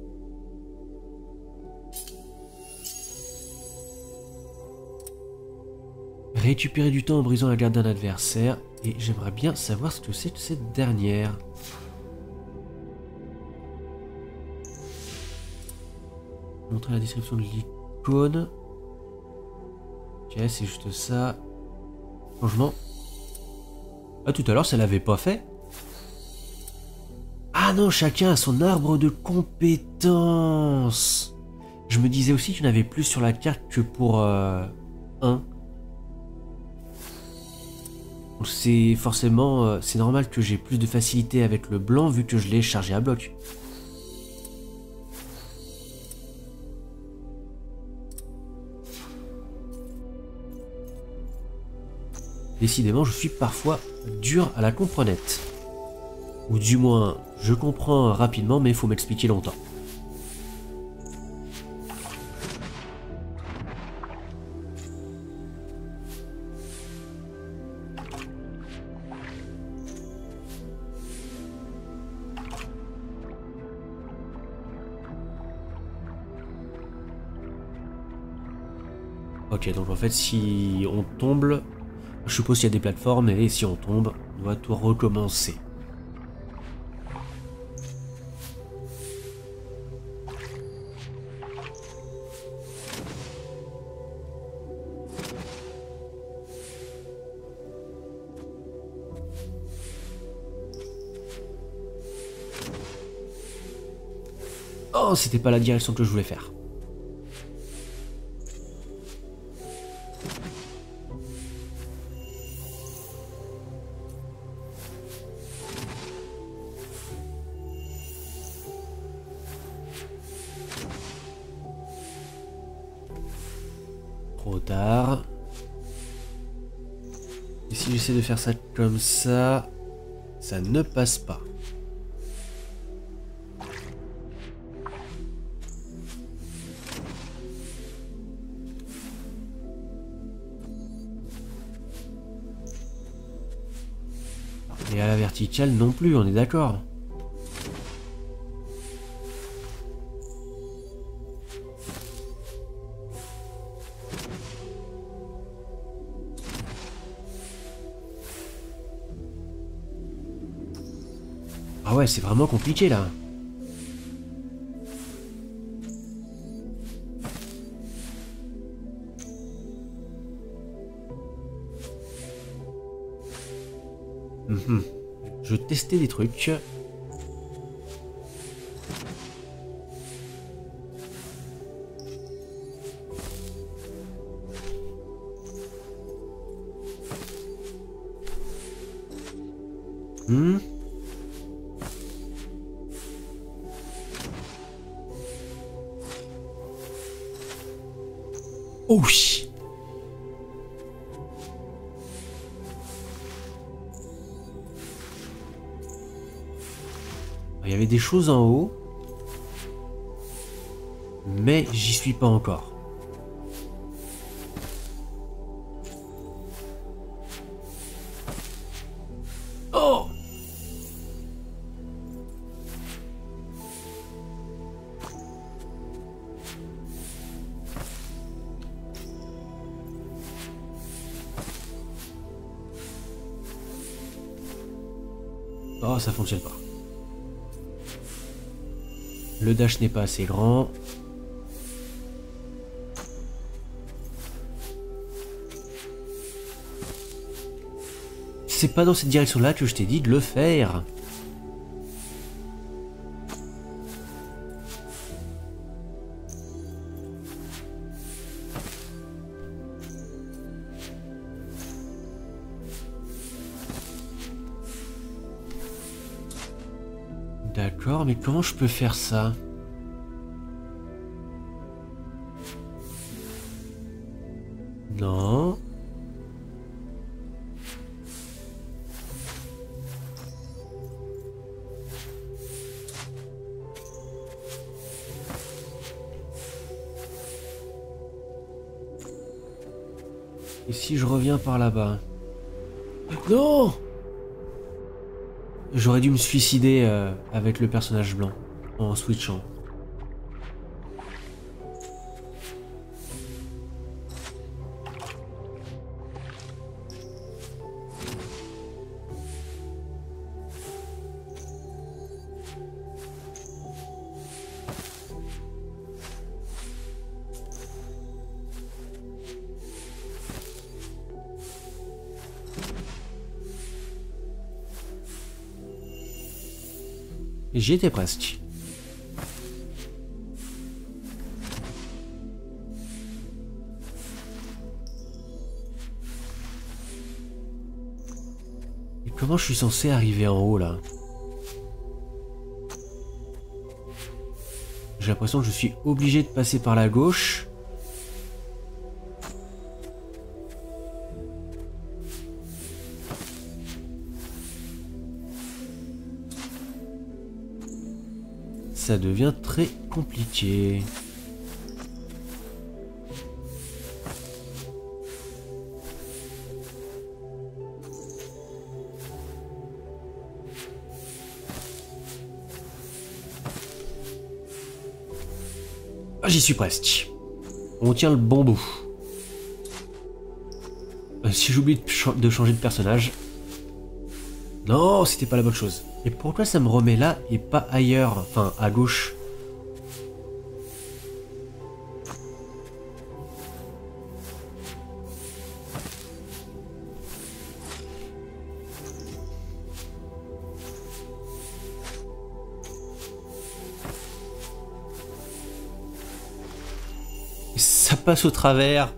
Récupérer du temps en brisant la garde d'un adversaire. Et j'aimerais bien savoir ce que c'est que cette dernière. Montrer la description de l'icône. Ok, c'est juste ça. Changement. Ah, tout à l'heure, ça l'avait pas fait. Ah non, chacun a son arbre de compétences. Je me disais aussi qu'il y en avait plus sur la carte que pour 1. C'est forcément... c'est normal que j'ai plus de facilité avec le blanc vu que je l'ai chargé à bloc. Décidément, je suis parfois dur à la comprenette. Ou du moins, je comprends rapidement, mais il faut m'expliquer longtemps. Ok, donc en fait, si on tombe, je suppose qu'il y a des plateformes, et si on tombe, on doit tout recommencer. Oh, c'était pas la direction que je voulais faire. Trop tard. Et si j'essaie de faire ça comme ça, ça ne passe pas. Et à la verticale non plus, on est d'accord. Ah ouais, c'est vraiment compliqué là. Je testais des trucs. Oh shit. Il y avait des choses en haut, mais j'y suis pas encore. Oh! Oh, ça fonctionne pas. Le dash n'est pas assez grand. C'est pas dans cette direction-là que je t'ai dit de le faire. D'accord, mais comment je peux faire ça? Non. Et si je reviens par là-bas? Non! J'aurais dû me suicider avec le personnage blanc en switchant. J'y étais presque. Et comment je suis censé arriver en haut là? J'ai l'impression que je suis obligé de passer par la gauche. Ça devient très compliqué. Ah, j'y suis presque. On tient le bon bout. Si j'oublie de changer de personnage. Non, c'était pas la bonne chose. Et pourquoi ça me remet là et pas ailleurs? Enfin, à gauche. Et ça passe au travers.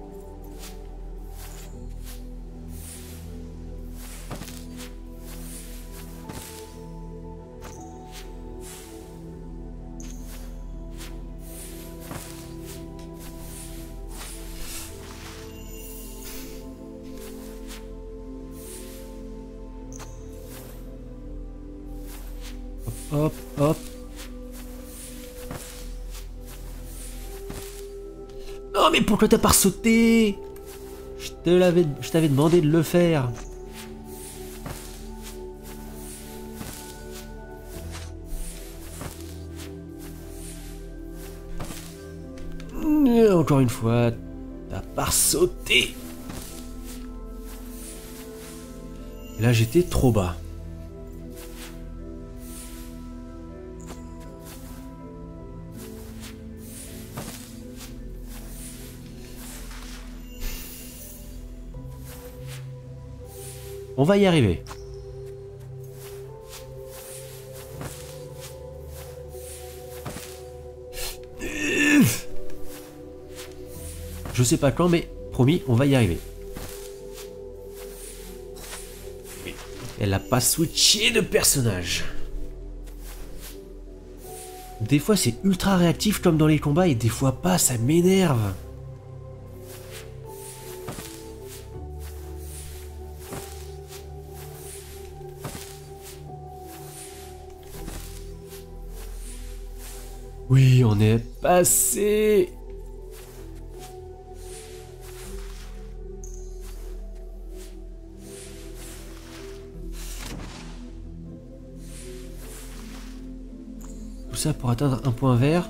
Hop, hop. Non mais pourquoi t'as pas sauté? Je t'avais demandé de le faire. Encore une fois, t'as pas sauté. Et là j'étais trop bas. On va y arriver. Je sais pas quand, mais promis, on va y arriver. Elle a pas switché de personnage. Des fois c'est ultra réactif comme dans les combats et des fois pas, ça m'énerve. Oui, on est passé. Tout ça pour atteindre un point vert.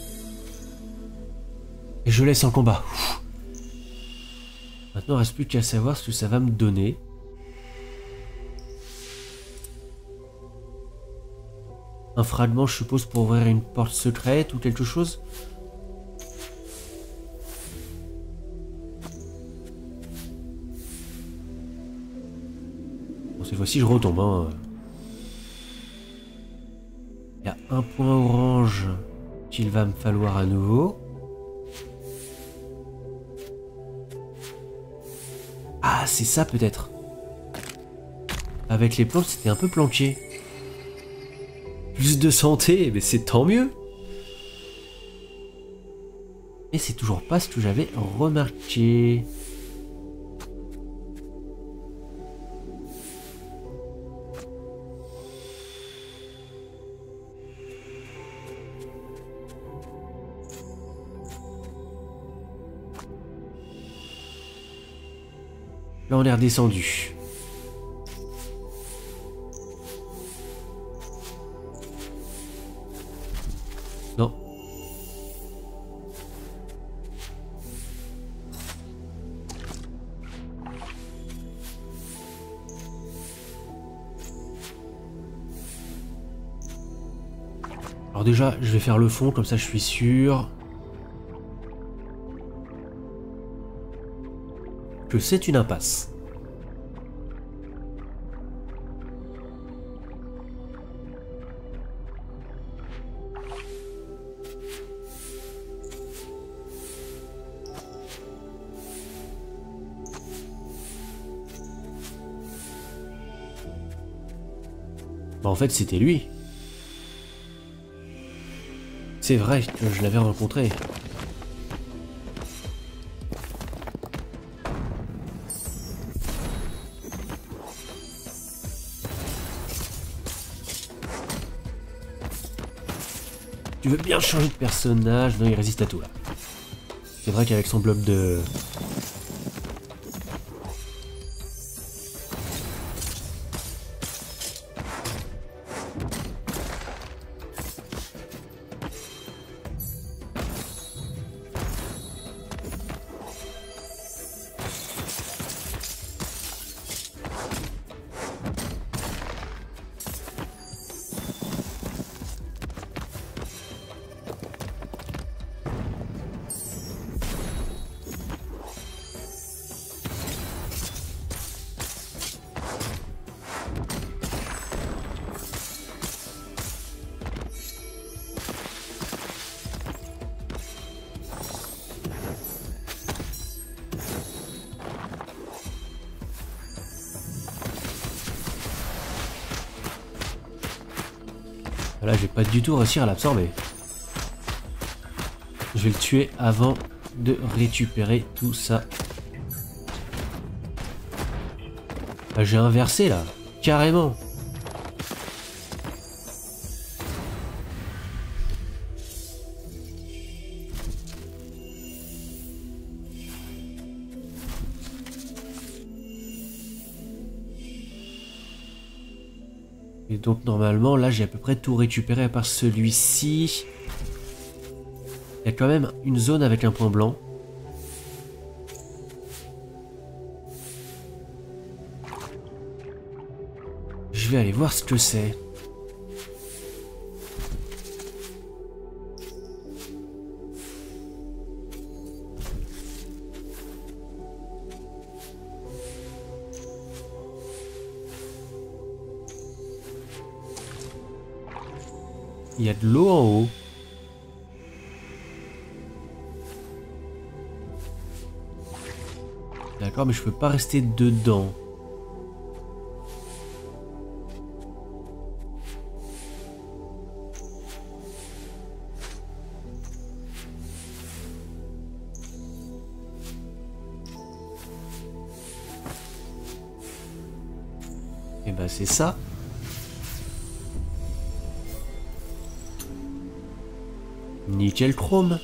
Et je laisse en combat. Maintenant, il ne reste plus qu'à savoir ce que ça va me donner. Un fragment, je suppose, pour ouvrir une porte secrète ou quelque chose. Bon, cette fois-ci, je retombe. Hein. Il y a un point orange qu'il va me falloir à nouveau. Ah, c'est ça peut-être. Avec les plantes, c'était un peu planqué. Plus de santé, mais c'est tant mieux. Et c'est toujours pas ce que j'avais remarqué. Là, on est redescendu. Non. Alors déjà, je vais faire le fond, comme ça je suis sûr que c'est une impasse. Bah en fait, c'était lui. C'est vrai que je l'avais rencontré. Tu veux bien changer de personnage? Non, il résiste à tout là. C'est vrai qu'avec son bloc de... Là, je vais pas du tout réussir à l'absorber. Je vais le tuer avant de récupérer tout ça. Ah, j'ai inversé là, carrément. Et donc normalement là j'ai à peu près tout récupéré à part celui-ci. Il y a quand même une zone avec un point blanc. Je vais aller voir ce que c'est. Il y a de l'eau en haut. D'accord, mais je peux pas rester dedans. Et ben c'est ça. Nickel chrome.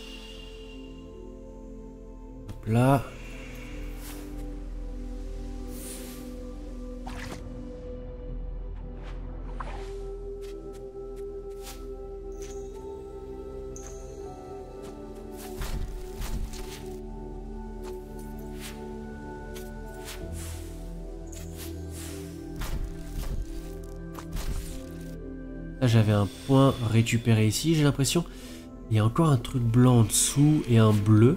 Hop là. Là j'avais un point récupéré ici, j'ai l'impression. Il y a encore un truc blanc en dessous et un bleu.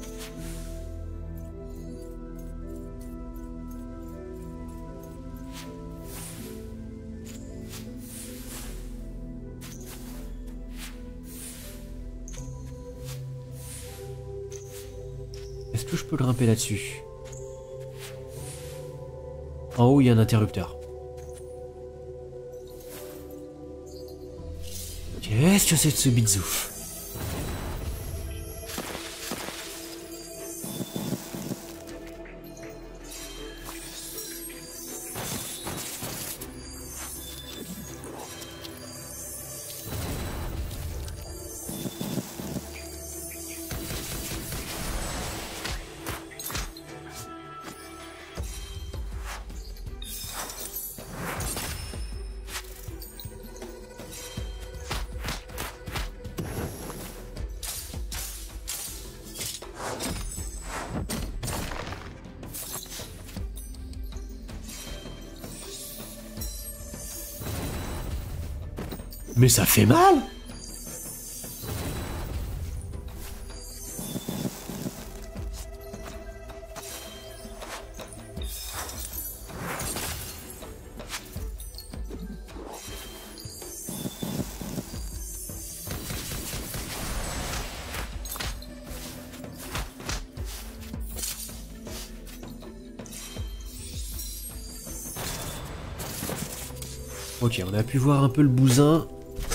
Est-ce que je peux grimper là-dessus? En haut, il y a un interrupteur. Qu'est-ce que c'est de ce bizouf? Mais ça fait mal! Ok, on a pu voir un peu le bousin.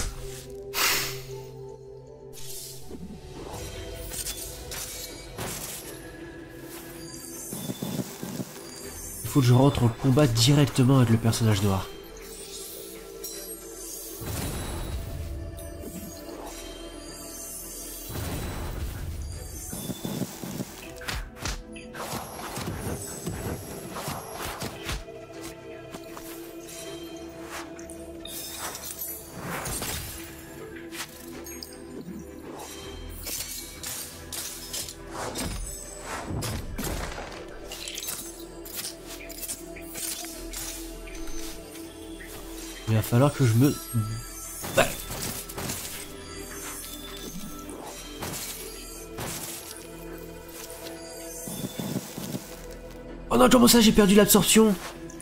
Il faut que je rentre en combat directement avec le personnage noir. Il va falloir que je me... Ouais. Oh non, comment ça j'ai perdu l'absorption?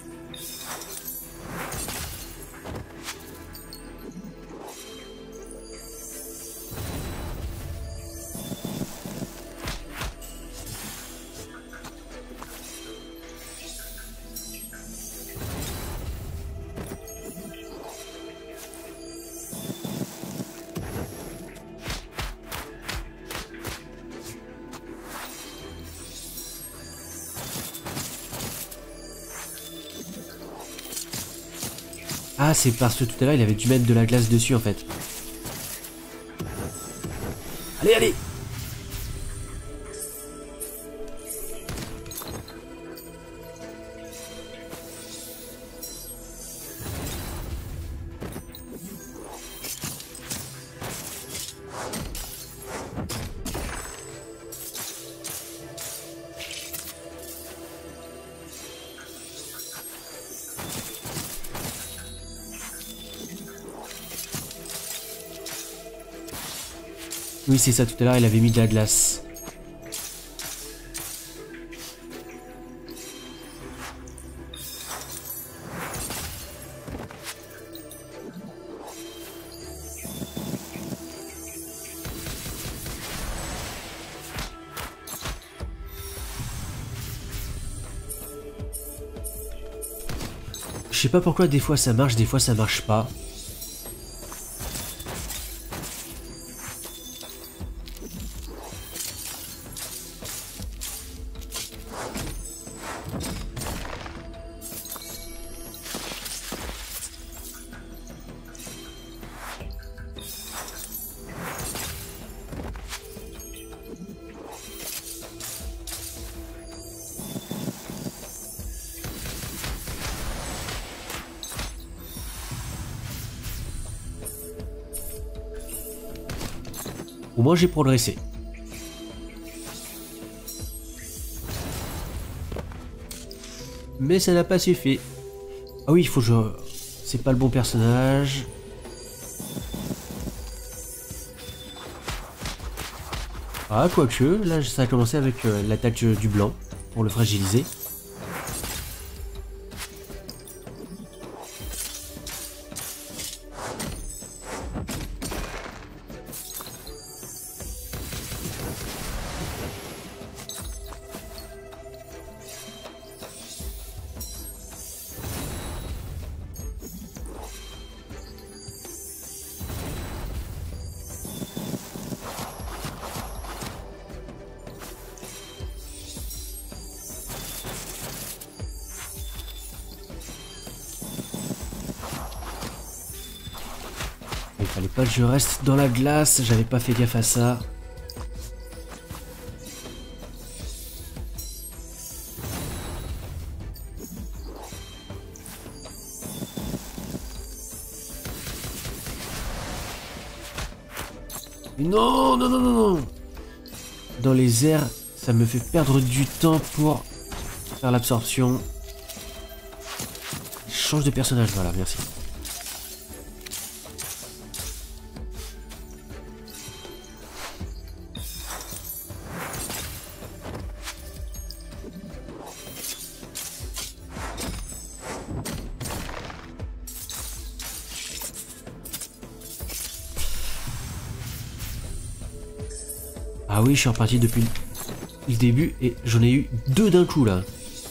Ah, c'est parce que tout à l'heure il avait dû mettre de la glace dessus en fait. Allez, allez! Oui, c'est ça, tout à l'heure il avait mis de la glace. Je sais pas pourquoi des fois ça marche, des fois ça marche pas. Au moins j'ai progressé. Mais ça n'a pas suffi. Ah oui, il faut que je... C'est pas le bon personnage. Ah, quoique, là ça a commencé avec l'attaque du blanc pour le fragiliser. pas que je reste dans la glace, j'avais pas fait gaffe à ça. Non, non, non, non, non. Dans les airs, ça me fait perdre du temps pour faire l'absorption. Change de personnage, voilà, merci. Ah oui, je suis reparti depuis le début et j'en ai eu 2 d'un coup là.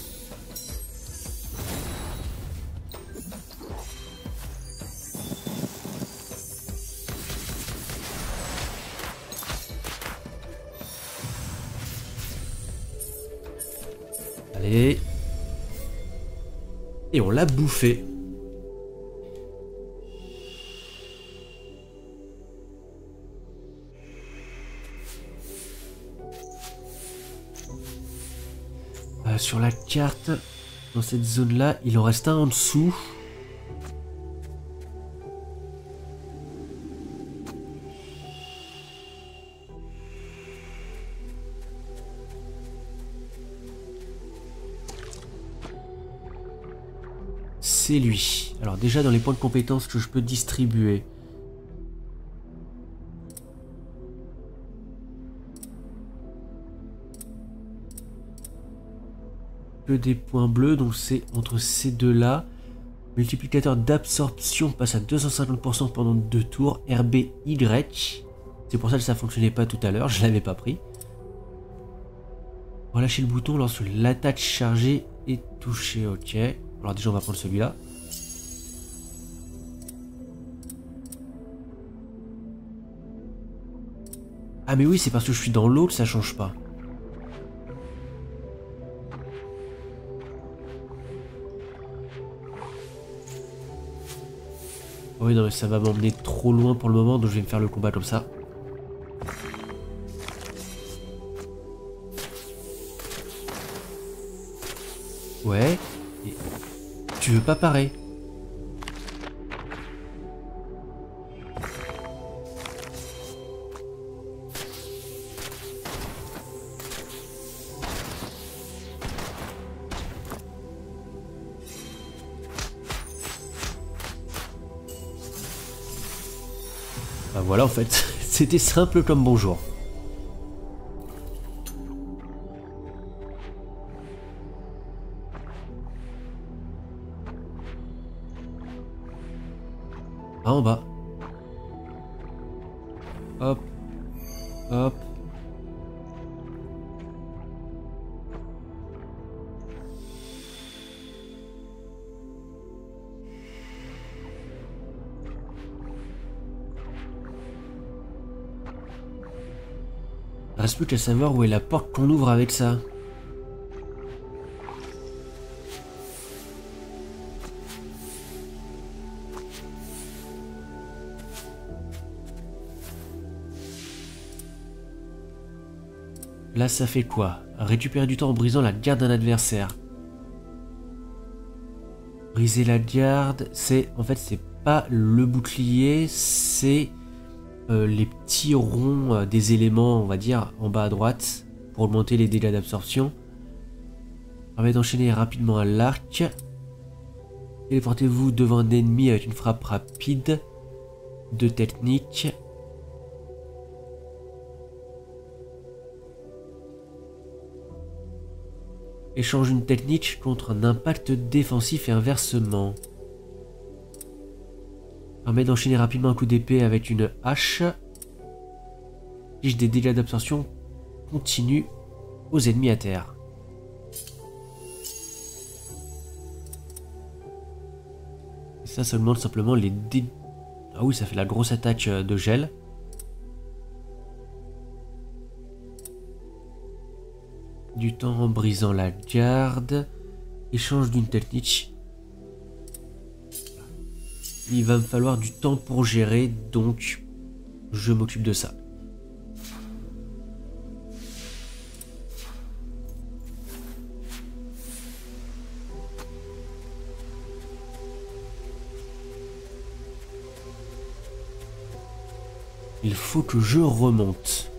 Allez. Et on l'a bouffé. Sur la carte, dans cette zone-là, il en reste un en dessous. C'est lui. Alors déjà dans les points de compétences que je peux distribuer. Que des points bleus, donc c'est entre ces deux-là. Multiplicateur d'absorption passe à 250% pendant 2 tours. RBY. C'est pour ça que ça fonctionnait pas tout à l'heure, je l'avais pas pris. Relâchez le bouton lorsque l'attaque chargée est touchée. Ok. Alors déjà on va prendre celui-là. Ah mais oui, c'est parce que je suis dans l'eau que ça change pas. Oui non mais ça va m'emmener trop loin pour le moment, donc je vais me faire le combat comme ça. Ouais. Et tu veux pas parer? Bah voilà en fait, c'était simple comme bonjour. Ah, en bas. Hop. Hop. Reste plus qu'à savoir où est la porte qu'on ouvre avec ça. Là, ça fait quoi? Récupérer du temps en brisant la garde d'un adversaire. Briser la garde, c'est... En fait, c'est pas le bouclier, c'est les petits ronds des éléments, on va dire, en bas à droite, pour augmenter les dégâts d'absorption. Permet d'enchaîner rapidement à l'arc. Téléportez-vous devant un ennemi avec une frappe rapide. 2 techniques. Échange une technique contre un impact défensif et inversement. Permet d'enchaîner rapidement un coup d'épée avec une hache. Fiche des dégâts d'absorption continue aux ennemis à terre. Et ça augmente simplement les dégâts. Ah oui, ça fait la grosse attaque de gel. Du temps en brisant la garde. Échange d'une technique. il va me falloir du temps pour gérer, donc je m'occupe de ça. Il faut que je remonte.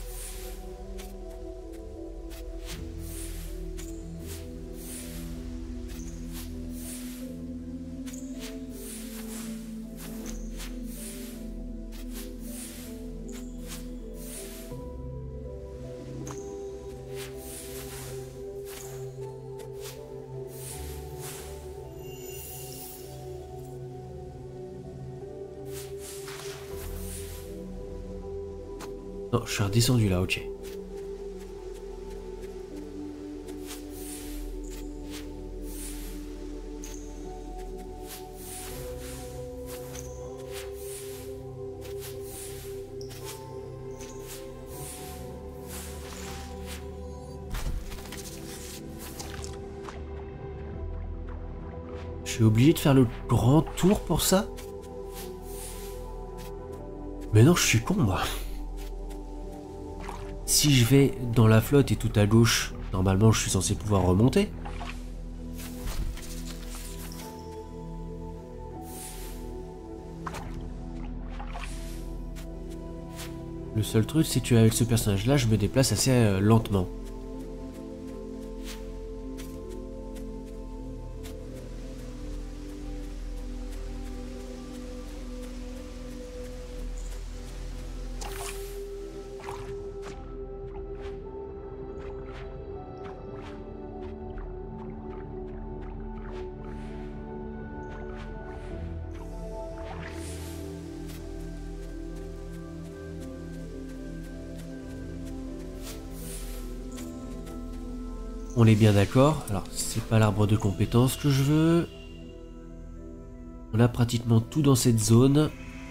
Non, je suis redescendu là, ok. Je suis obligé de faire le grand tour pour ça? Mais non, je suis con, moi. Si je vais dans la flotte et tout à gauche, normalement je suis censé pouvoir remonter. Le seul truc, c'est qu'avec ce personnage-là, je me déplace assez lentement. On est bien d'accord. Alors, c'est pas l'arbre de compétences que je veux. On a pratiquement tout dans cette zone.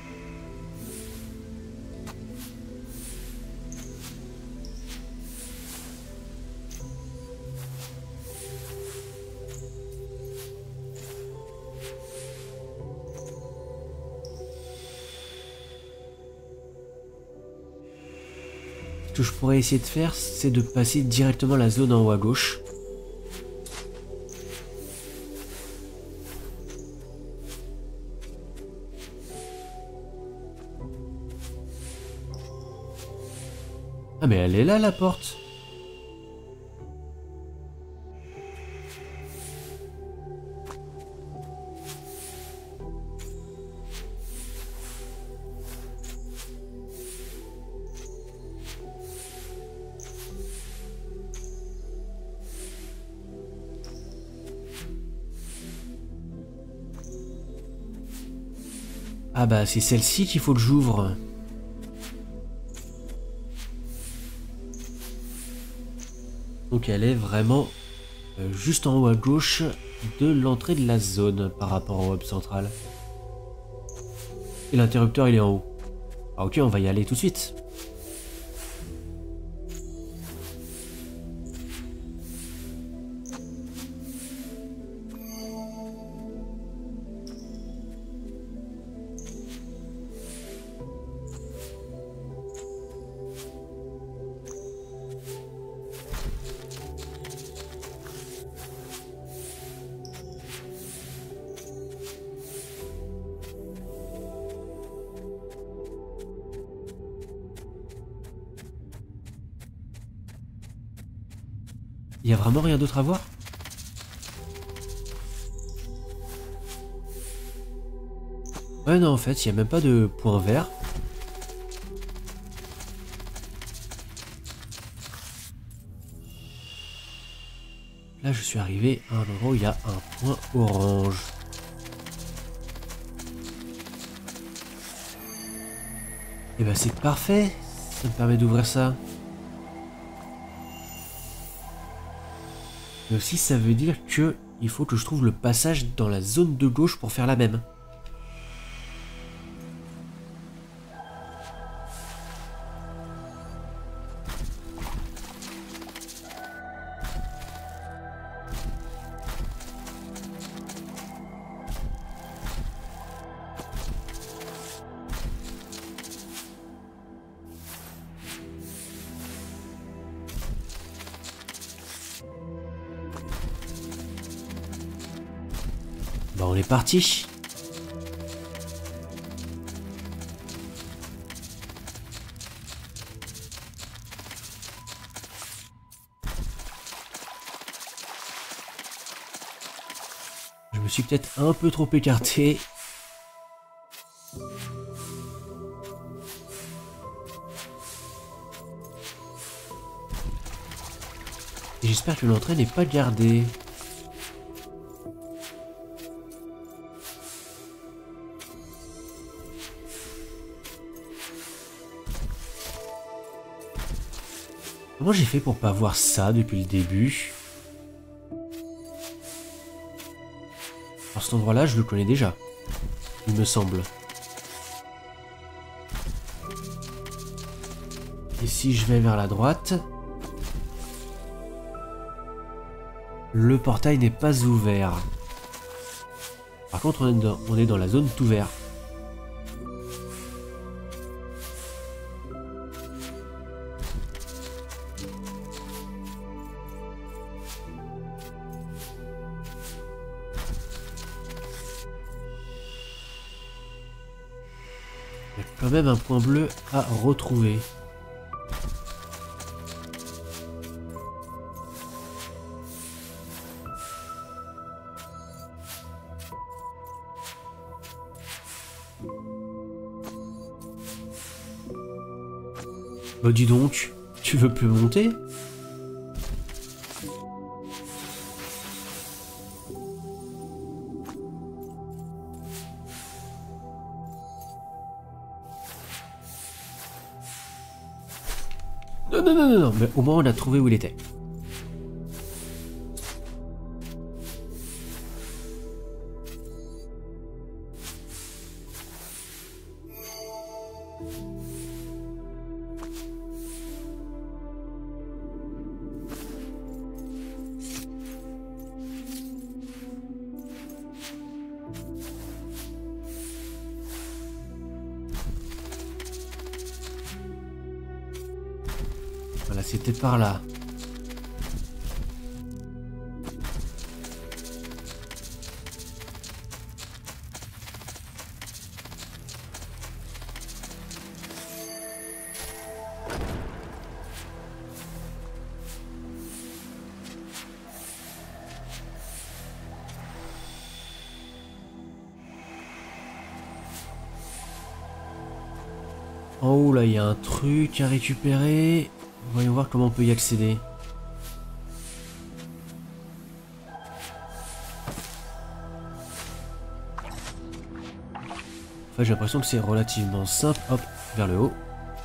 Ce que je pourrais essayer de faire, c'est de passer directement la zone en haut à gauche. Ah mais elle est là la porte. Ah bah c'est celle-ci qu'il faut que j'ouvre. Donc elle est vraiment juste en haut à gauche de l'entrée de la zone par rapport au hub central. Et l'interrupteur il est en haut. Ah ok, on va y aller tout de suite. Il y a vraiment rien d'autre à voir? Ouais non en fait, il n'y a même pas de point vert. Là je suis arrivé à un endroit où il y a un point orange. Et bah c'est parfait, ça me permet d'ouvrir ça. Mais aussi ça veut dire que il faut que je trouve le passage dans la zone de gauche pour faire la même. Bah on est parti. Je me suis peut-être un peu trop écarté. Et j'espère que l'entrée n'est pas gardée. Comment j'ai fait pour pas voir ça depuis le début? Alors cet endroit-là, je le connais déjà, il me semble. Et si je vais vers la droite, le portail n'est pas ouvert. Par contre, on est dans la zone tout vert. Il y a quand même un point bleu à retrouver. Bah dis donc, tu veux plus monter? Non, non, non, non, non, mais au moins on a trouvé où il était. Voilà, c'était par là. En haut, là, il y a un truc à récupérer. Voyons voir comment on peut y accéder. Enfin, j'ai l'impression que c'est relativement simple. Hop, vers le haut.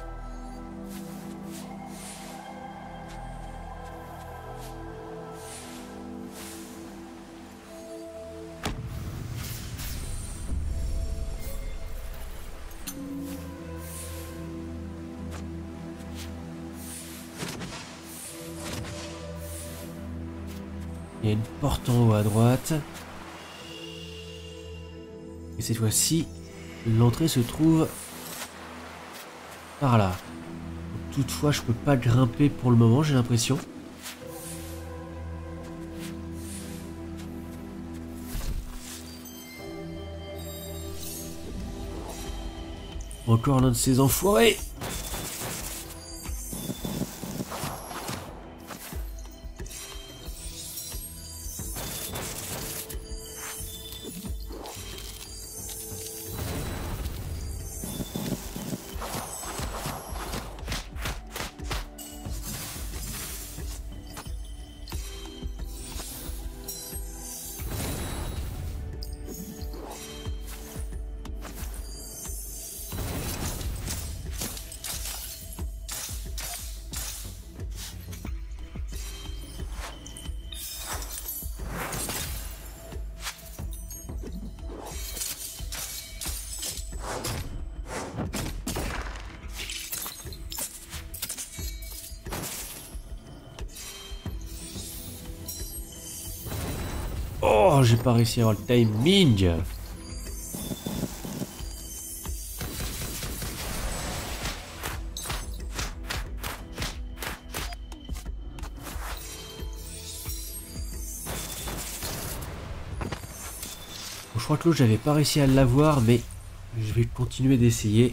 Il y a une porte en haut à droite. Et cette fois-ci, l'entrée se trouve par là. Toutefois, je peux pas grimper pour le moment, j'ai l'impression. Encore l'un de ces enfoirés! Oh, j'ai pas réussi à avoir le timing. crois que l'autre j'avais pas réussi à l'avoir, mais je vais continuer d'essayer.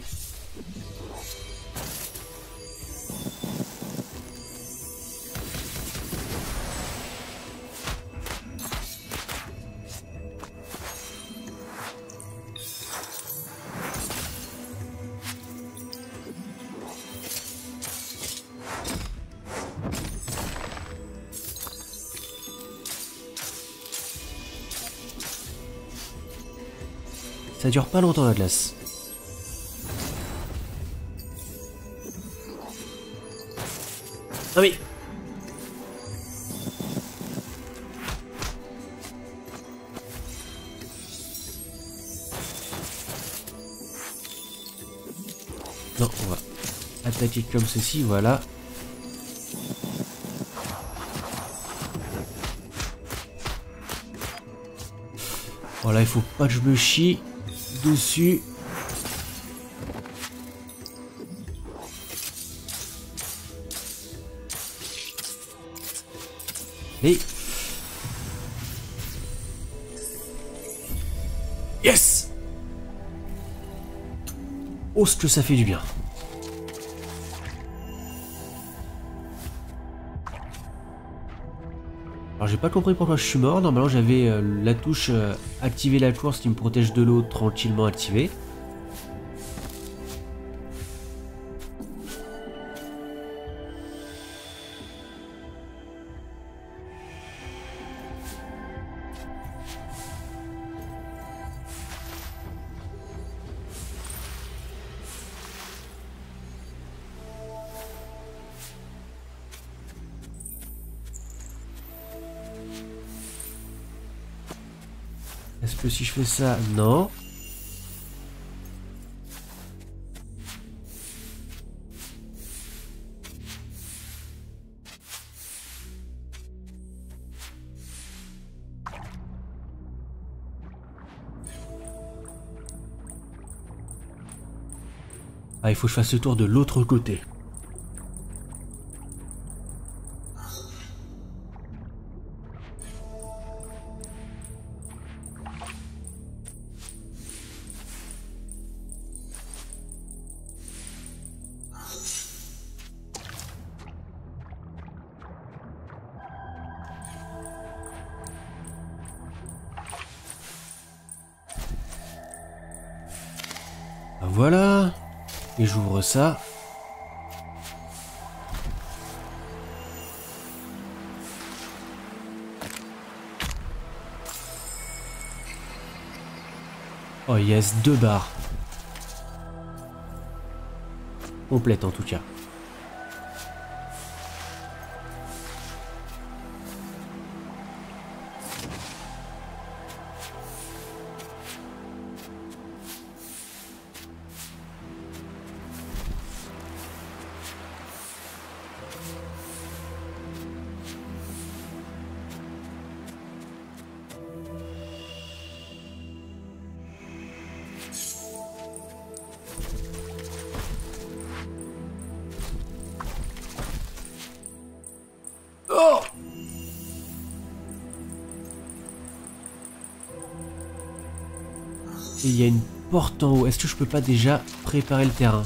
Ça dure pas longtemps la glace. Ah oui. Non, on va attaquer comme ceci, voilà. Voilà, il faut pas que je me chie dessus. Et yes! Oh, ce que ça fait du bien. Alors j'ai pas compris pourquoi je suis mort. Normalement j'avais la touche activer la course qui me protège de l'eau tranquillement activée. Est-ce que si je fais ça, non. Ah, il faut que je fasse le tour de l'autre côté. Voilà. Et j'ouvre ça. Oh yes, 2 barres. Complète en tout cas. Oh! Et il y a une porte en haut. Est-ce que je peux pas déjà préparer le terrain?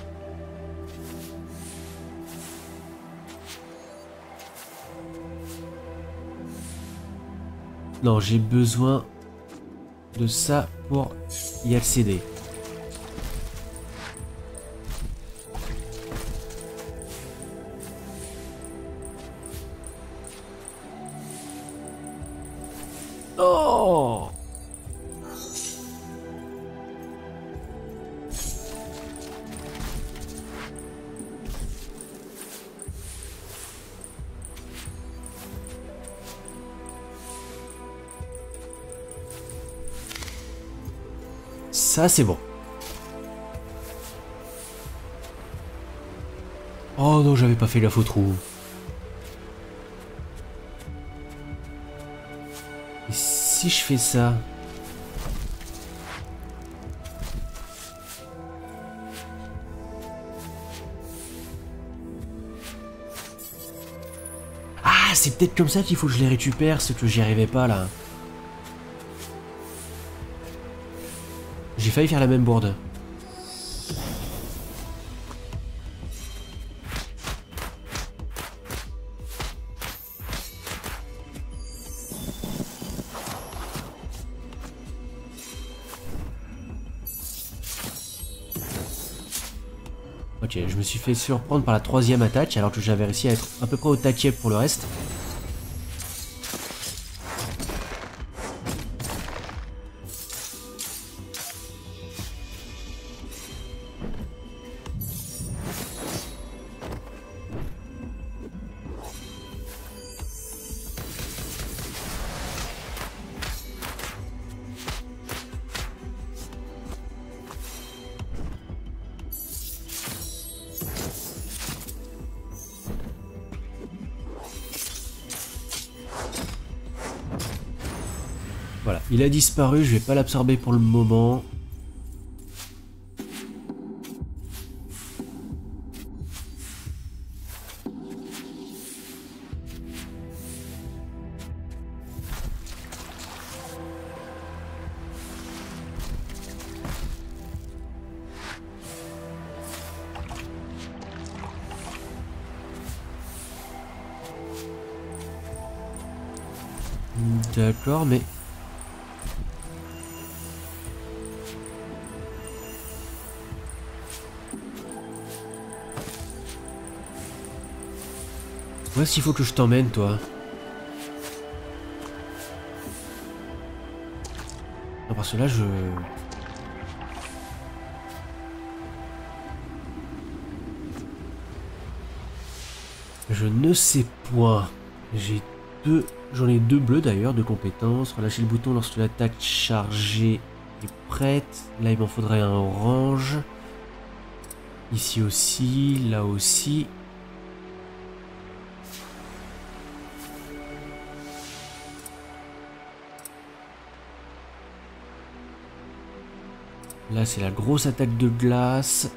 Non, j'ai besoin de ça pour y accéder. Oh! Ça, c'est bon. Oh non, j'avais pas fait gaffe au trou. Et si je fais ça? Ah, c'est peut-être comme ça qu'il faut que je les récupère, ce que j'y arrivais pas là. J'ai failli faire la même bourde. Ok, je me suis fait surprendre par la troisième attaque alors que j'avais réussi à être à peu près au taquet pour le reste. Voilà, il a disparu, je vais pas l'absorber pour le moment. D'accord, mais... Où est-ce qu'il faut que je t'emmène, toi? Non, parce que là, je ne sais point. J'en ai deux bleus d'ailleurs, de compétences. Relâcher le bouton lorsque l'attaque chargée est prête. Là, il m'en faudrait un orange. Ici aussi, là aussi. Là, c'est la grosse attaque de glace.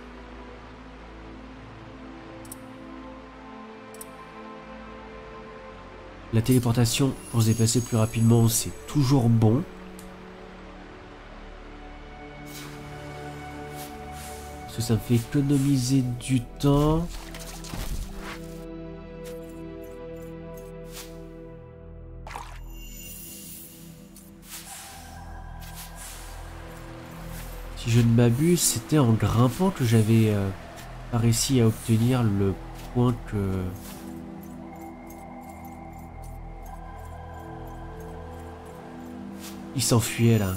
La téléportation pour se déplacer plus rapidement, c'est toujours bon. Parce que ça me fait économiser du temps. Si je ne m'abuse, c'était en grimpant que j'avais pas réussi à obtenir le point que... Il s'enfuyait là.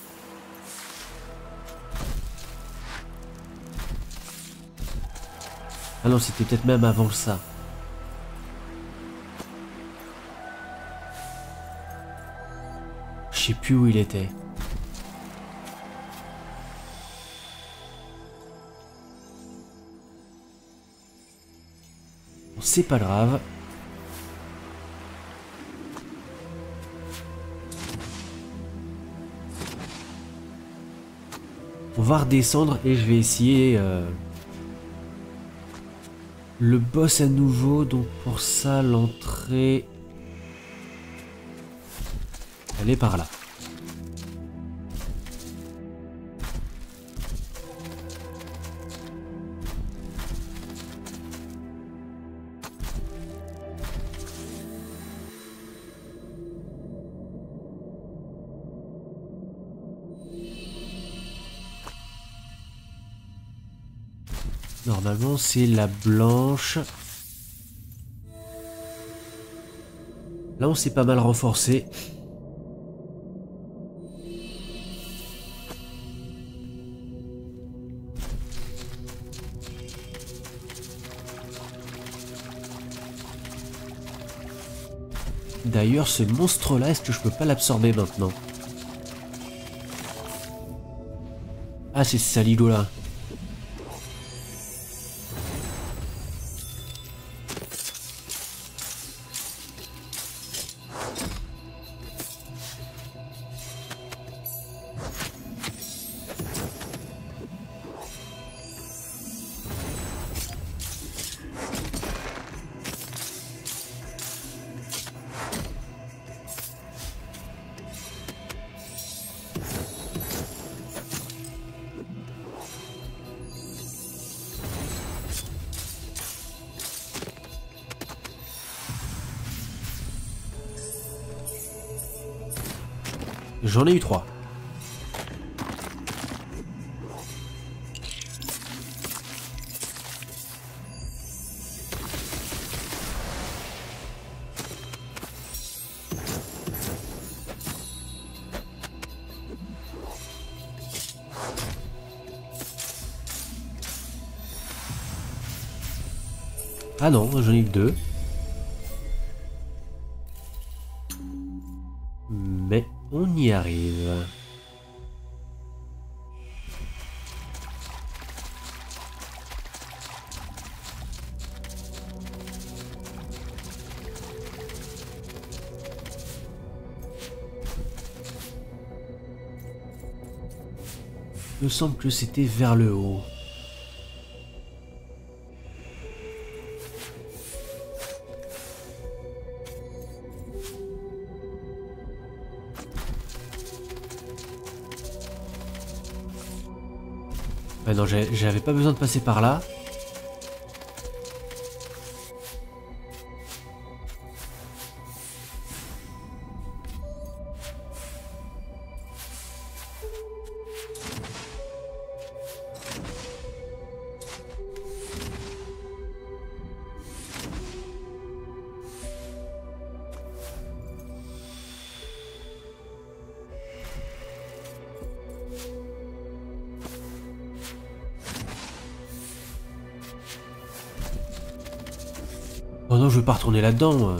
Ah non, c'était peut-être même avant ça. Je sais plus où il était. Bon, c'est pas grave. On va redescendre et je vais essayer le boss à nouveau. Donc pour ça, l'entrée... Elle est par là. Normalement, c'est la blanche. Là, on s'est pas mal renforcé. D'ailleurs, ce monstre-là, est-ce que je peux pas l'absorber maintenant? Ah, c'est ce saligo-là. J'en ai eu 3. Ah non, j'en ai eu que 2. Mais on y arrive. Il me semble que c'était vers le haut. Ah non, j'avais pas besoin de passer par là. Oh non, je veux pas retourner là-dedans, moi.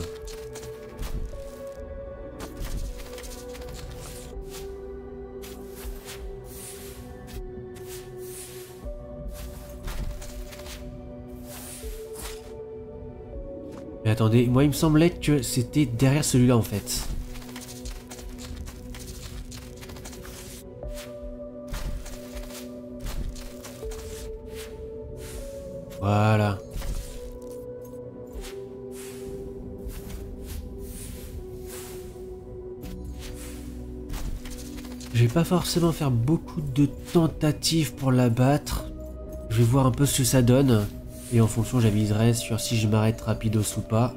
Mais attendez, moi il me semblait que c'était derrière celui-là en fait. Voilà. Je vais pas forcément faire beaucoup de tentatives pour l'abattre. Je vais voir un peu ce que ça donne. Et en fonction, j'aviserai sur si je m'arrête rapidos ou pas.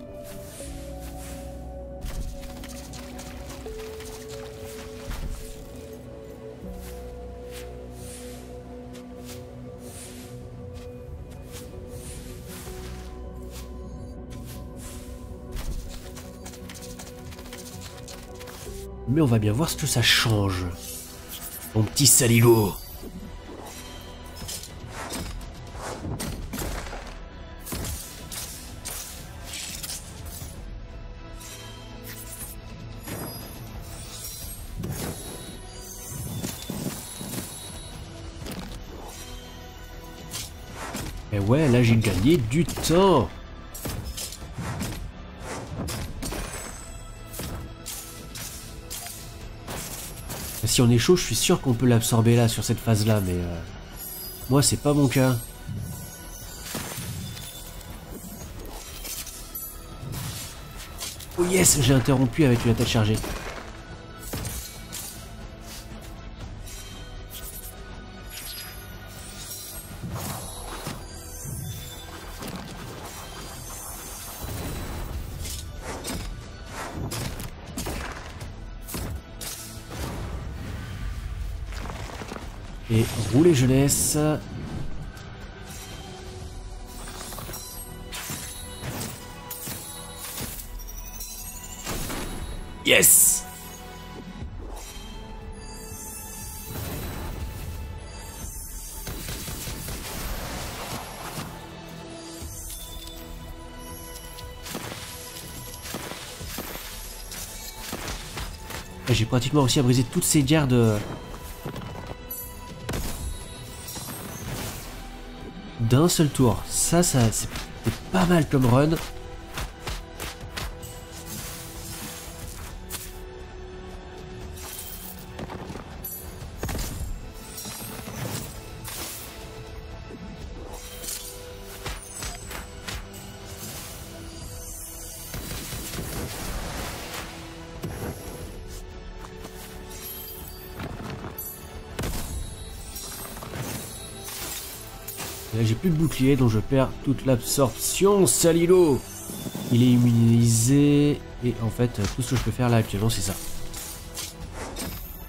Mais on va bien voir ce que ça change. Mon petit saligo. Et ouais, là j'ai gagné du temps. Si on est chaud, je suis sûr qu'on peut l'absorber là, sur cette phase-là, mais moi, c'est pas mon cas. Oh yes, j'ai interrompu avec une attaque chargée. Et rouler jeunesse. Yes! J'ai pratiquement réussi à briser toutes ces gardes d'un seul tour. Ça c'est pas mal comme run. Là j'ai plus de bouclier donc je perds toute l'absorption. Salilo, il est immunisé et en fait tout ce que je peux faire là actuellement c'est ça.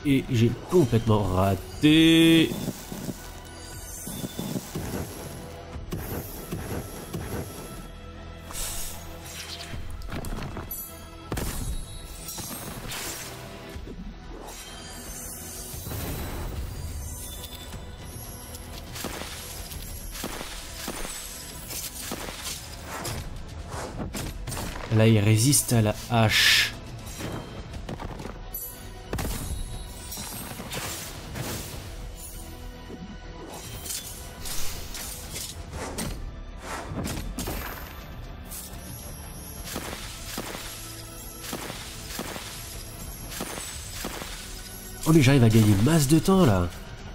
Et j'ai complètement raté. Là, il résiste à la hache. Oh mais j'arrive à gagner masse de temps là.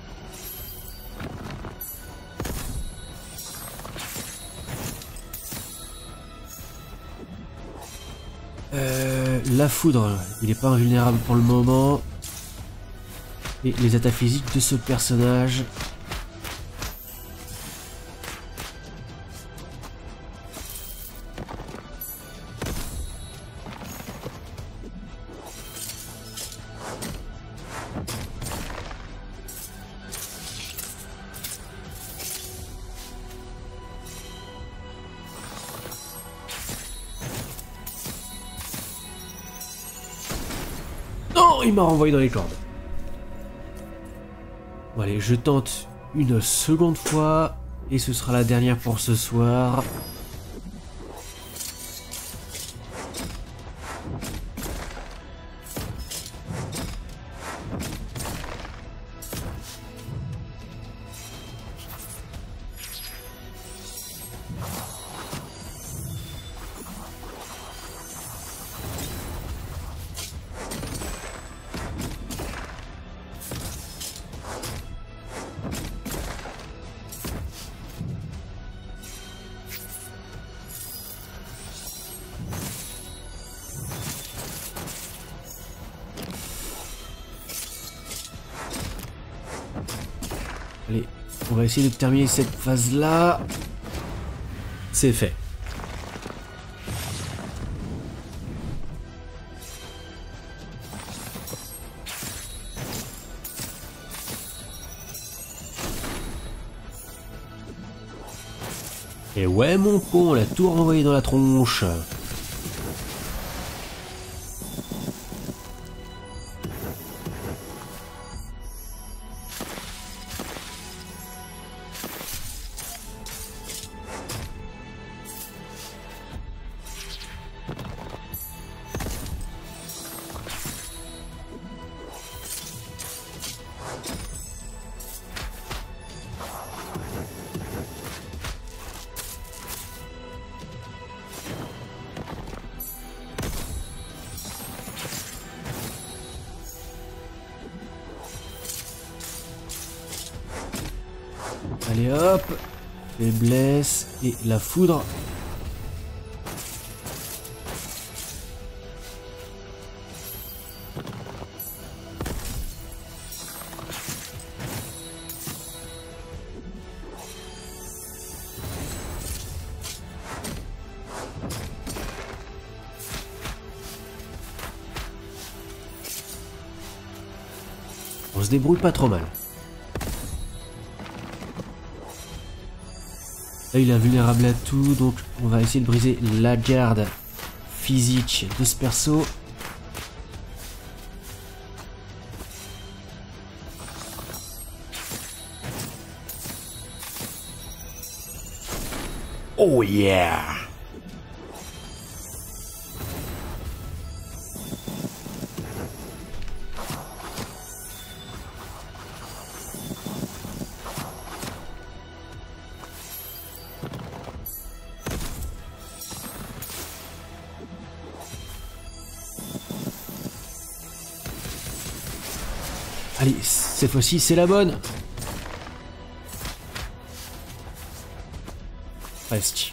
La foudre, il n'est pas invulnérable pour le moment. Et les attaques physiques de ce personnage. Non, il m'a renvoyé dans les cordes. Bon allez, je tente une seconde fois. Et ce sera la dernière pour ce soir. Allez, on va essayer de terminer cette phase-là. C'est fait. Et ouais mon con, on l'a tout renvoyé dans la tronche. Allez hop, faiblesse et la foudre. On se débrouille pas trop mal. Là, il est invulnérable à tout, donc on va essayer de briser la garde physique de ce perso. Oh yeah! Allez, cette fois-ci, c'est la bonne. Presque.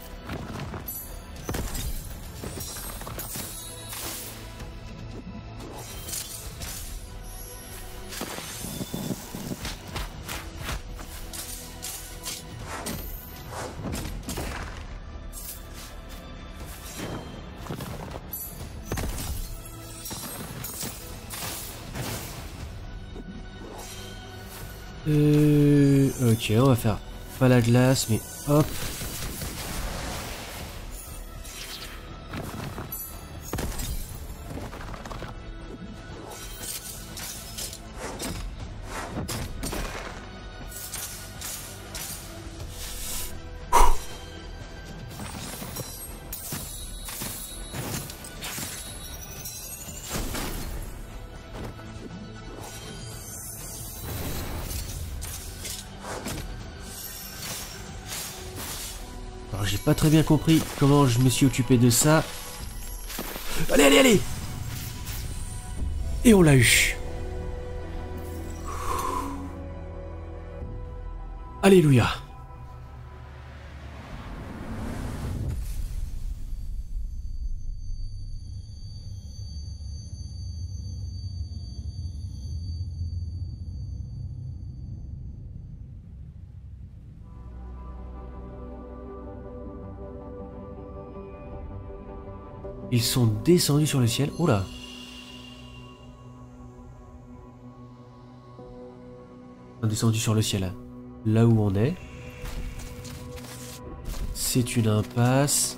Ok, on va faire pas la glace, mais hop. Alors j'ai pas très bien compris comment je me suis occupé de ça. Allez, allez, allez! Et on l'a eu. Alléluia. Ils sont descendus sur le ciel. Oh là. Descendu sur le ciel. Là où on est. C'est une impasse.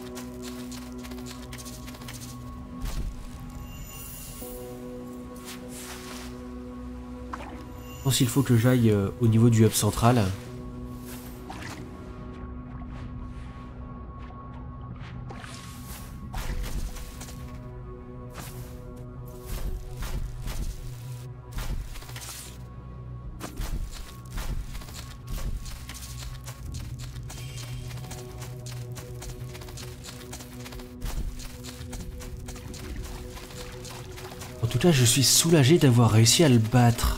Je pense qu'il faut que j'aille au niveau du hub central. En tout cas, je suis soulagé d'avoir réussi à le battre.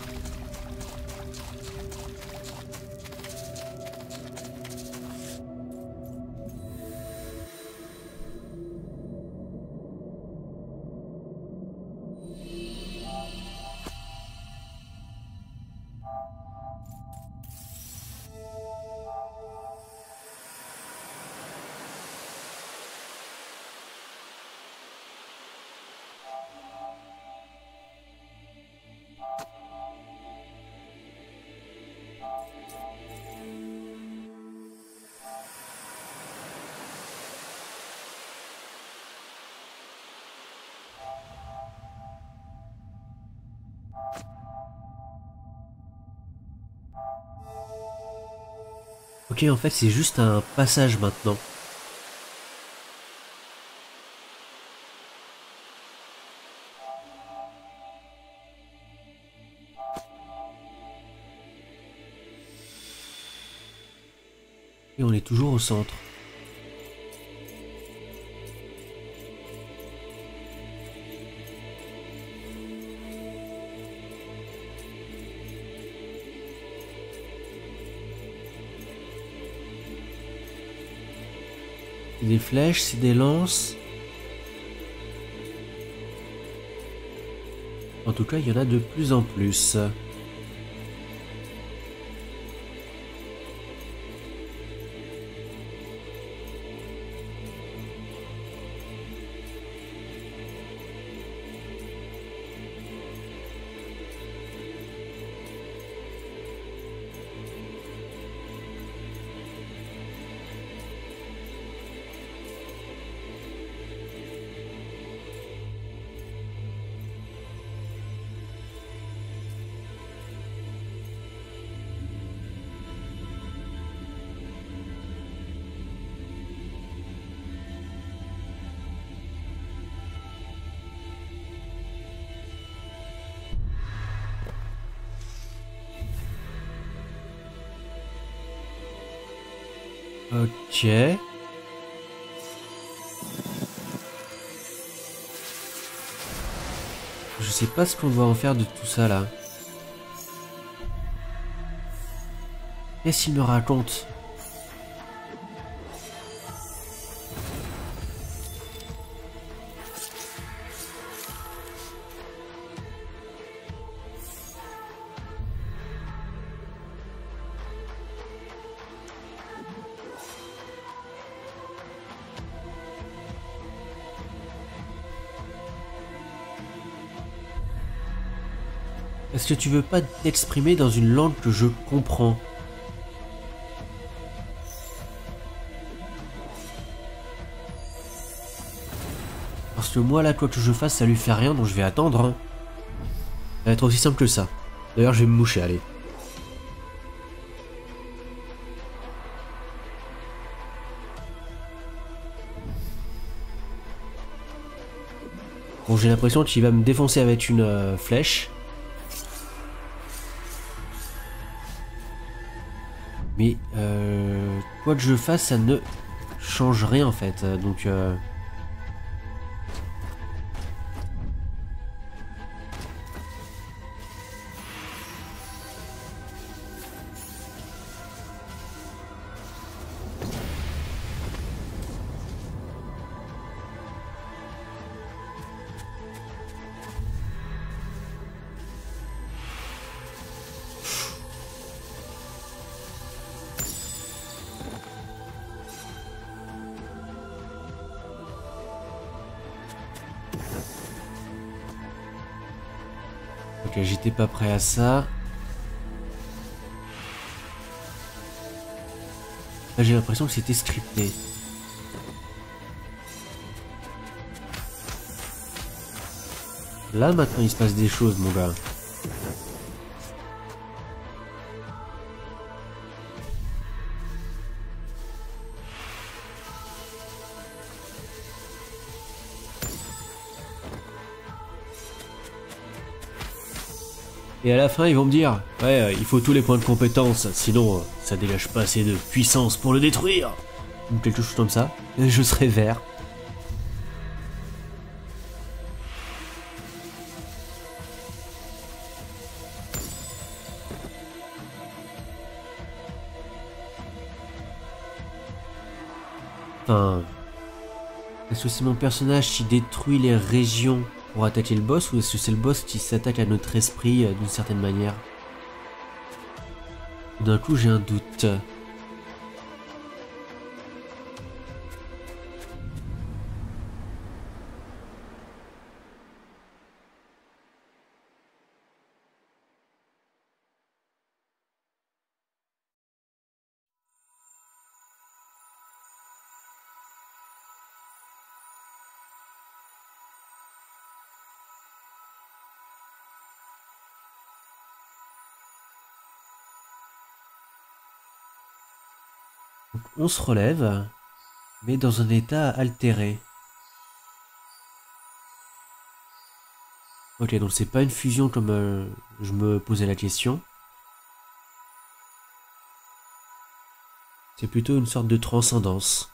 Ok, en fait, c'est juste un passage maintenant. Et on est toujours au centre. C'est des flèches, c'est des lances. En tout cas, il y en a de plus en plus. Ok. Je sais pas ce qu'on va en faire de tout ça là. Qu'est-ce qu'il me raconte? Est-ce que tu veux pas t'exprimer dans une langue que je comprends? Parce que moi là, quoi que je fasse, ça lui fait rien, donc je vais attendre. Hein. Ça va être aussi simple que ça. D'ailleurs, je vais me moucher, allez. Bon, j'ai l'impression qu'il va me défoncer avec une flèche. Mais quoi que je fasse, ça ne change rien en fait. Donc ok, j'étais pas prêt à ça. Là, j'ai l'impression que c'était scripté. Là maintenant il se passe des choses mon gars. Et à la fin ils vont me dire ouais il faut tous les points de compétence sinon ça dégage pas assez de puissance pour le détruire. Ou quelque chose comme ça. Et je serai vert. Enfin, est-ce que c'est mon personnage qui détruit les régions pour attaquer le boss ou est-ce que c'est le boss qui s'attaque à notre esprit d'une certaine manière? D'un coup j'ai un doute. Donc, on se relève, mais dans un état altéré. Ok, donc c'est pas une fusion comme je me posais la question. C'est plutôt une sorte de transcendance.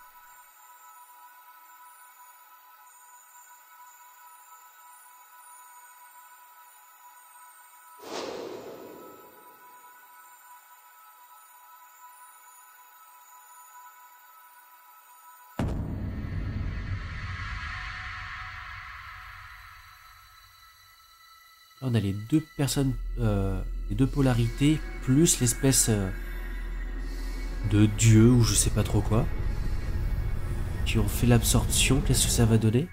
Là, on a les deux personnes, les deux polarités, plus l'espèce de dieu ou je sais pas trop quoi, qui ont fait l'absorption. Qu'est-ce que ça va donner?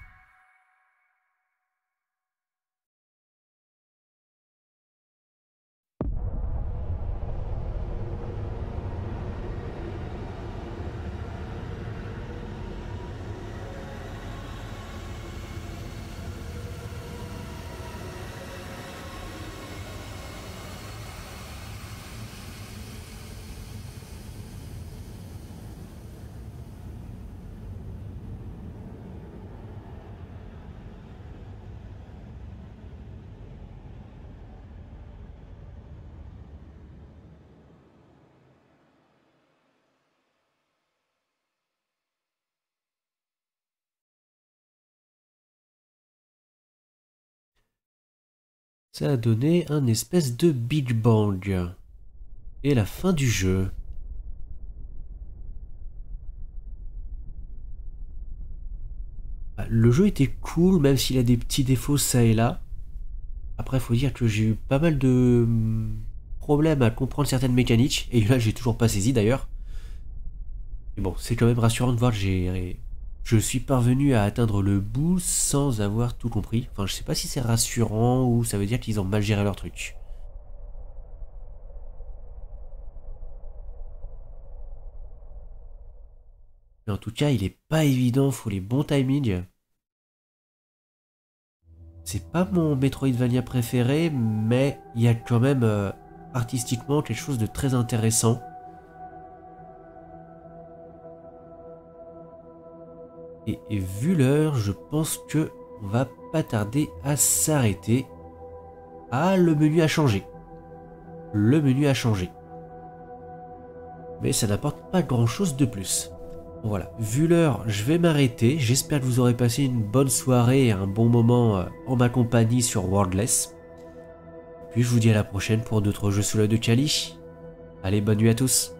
Ça a donné un espèce de Big Bang. Et la fin du jeu. Le jeu était cool, même s'il a des petits défauts ça et là. Après, faut dire que j'ai eu pas mal de problèmes à comprendre certaines mécaniques. Et là, j'ai toujours pas saisi d'ailleurs. Mais bon, c'est quand même rassurant de voir que je suis parvenu à atteindre le bout sans avoir tout compris. Enfin, je sais pas si c'est rassurant ou ça veut dire qu'ils ont mal géré leur truc. Mais en tout cas, il est pas évident, faut les bons timings. C'est pas mon Metroidvania préféré, mais il y a quand même artistiquement quelque chose de très intéressant. Et vu l'heure, je pense que on va pas tarder à s'arrêter. Ah, le menu a changé. Le menu a changé. Mais ça n'apporte pas grand chose de plus. Voilà, vu l'heure, je vais m'arrêter. J'espère que vous aurez passé une bonne soirée et un bon moment en ma compagnie sur Worldless. Puis je vous dis à la prochaine pour d'autres jeux sous l'œil de Kali. Allez, bonne nuit à tous.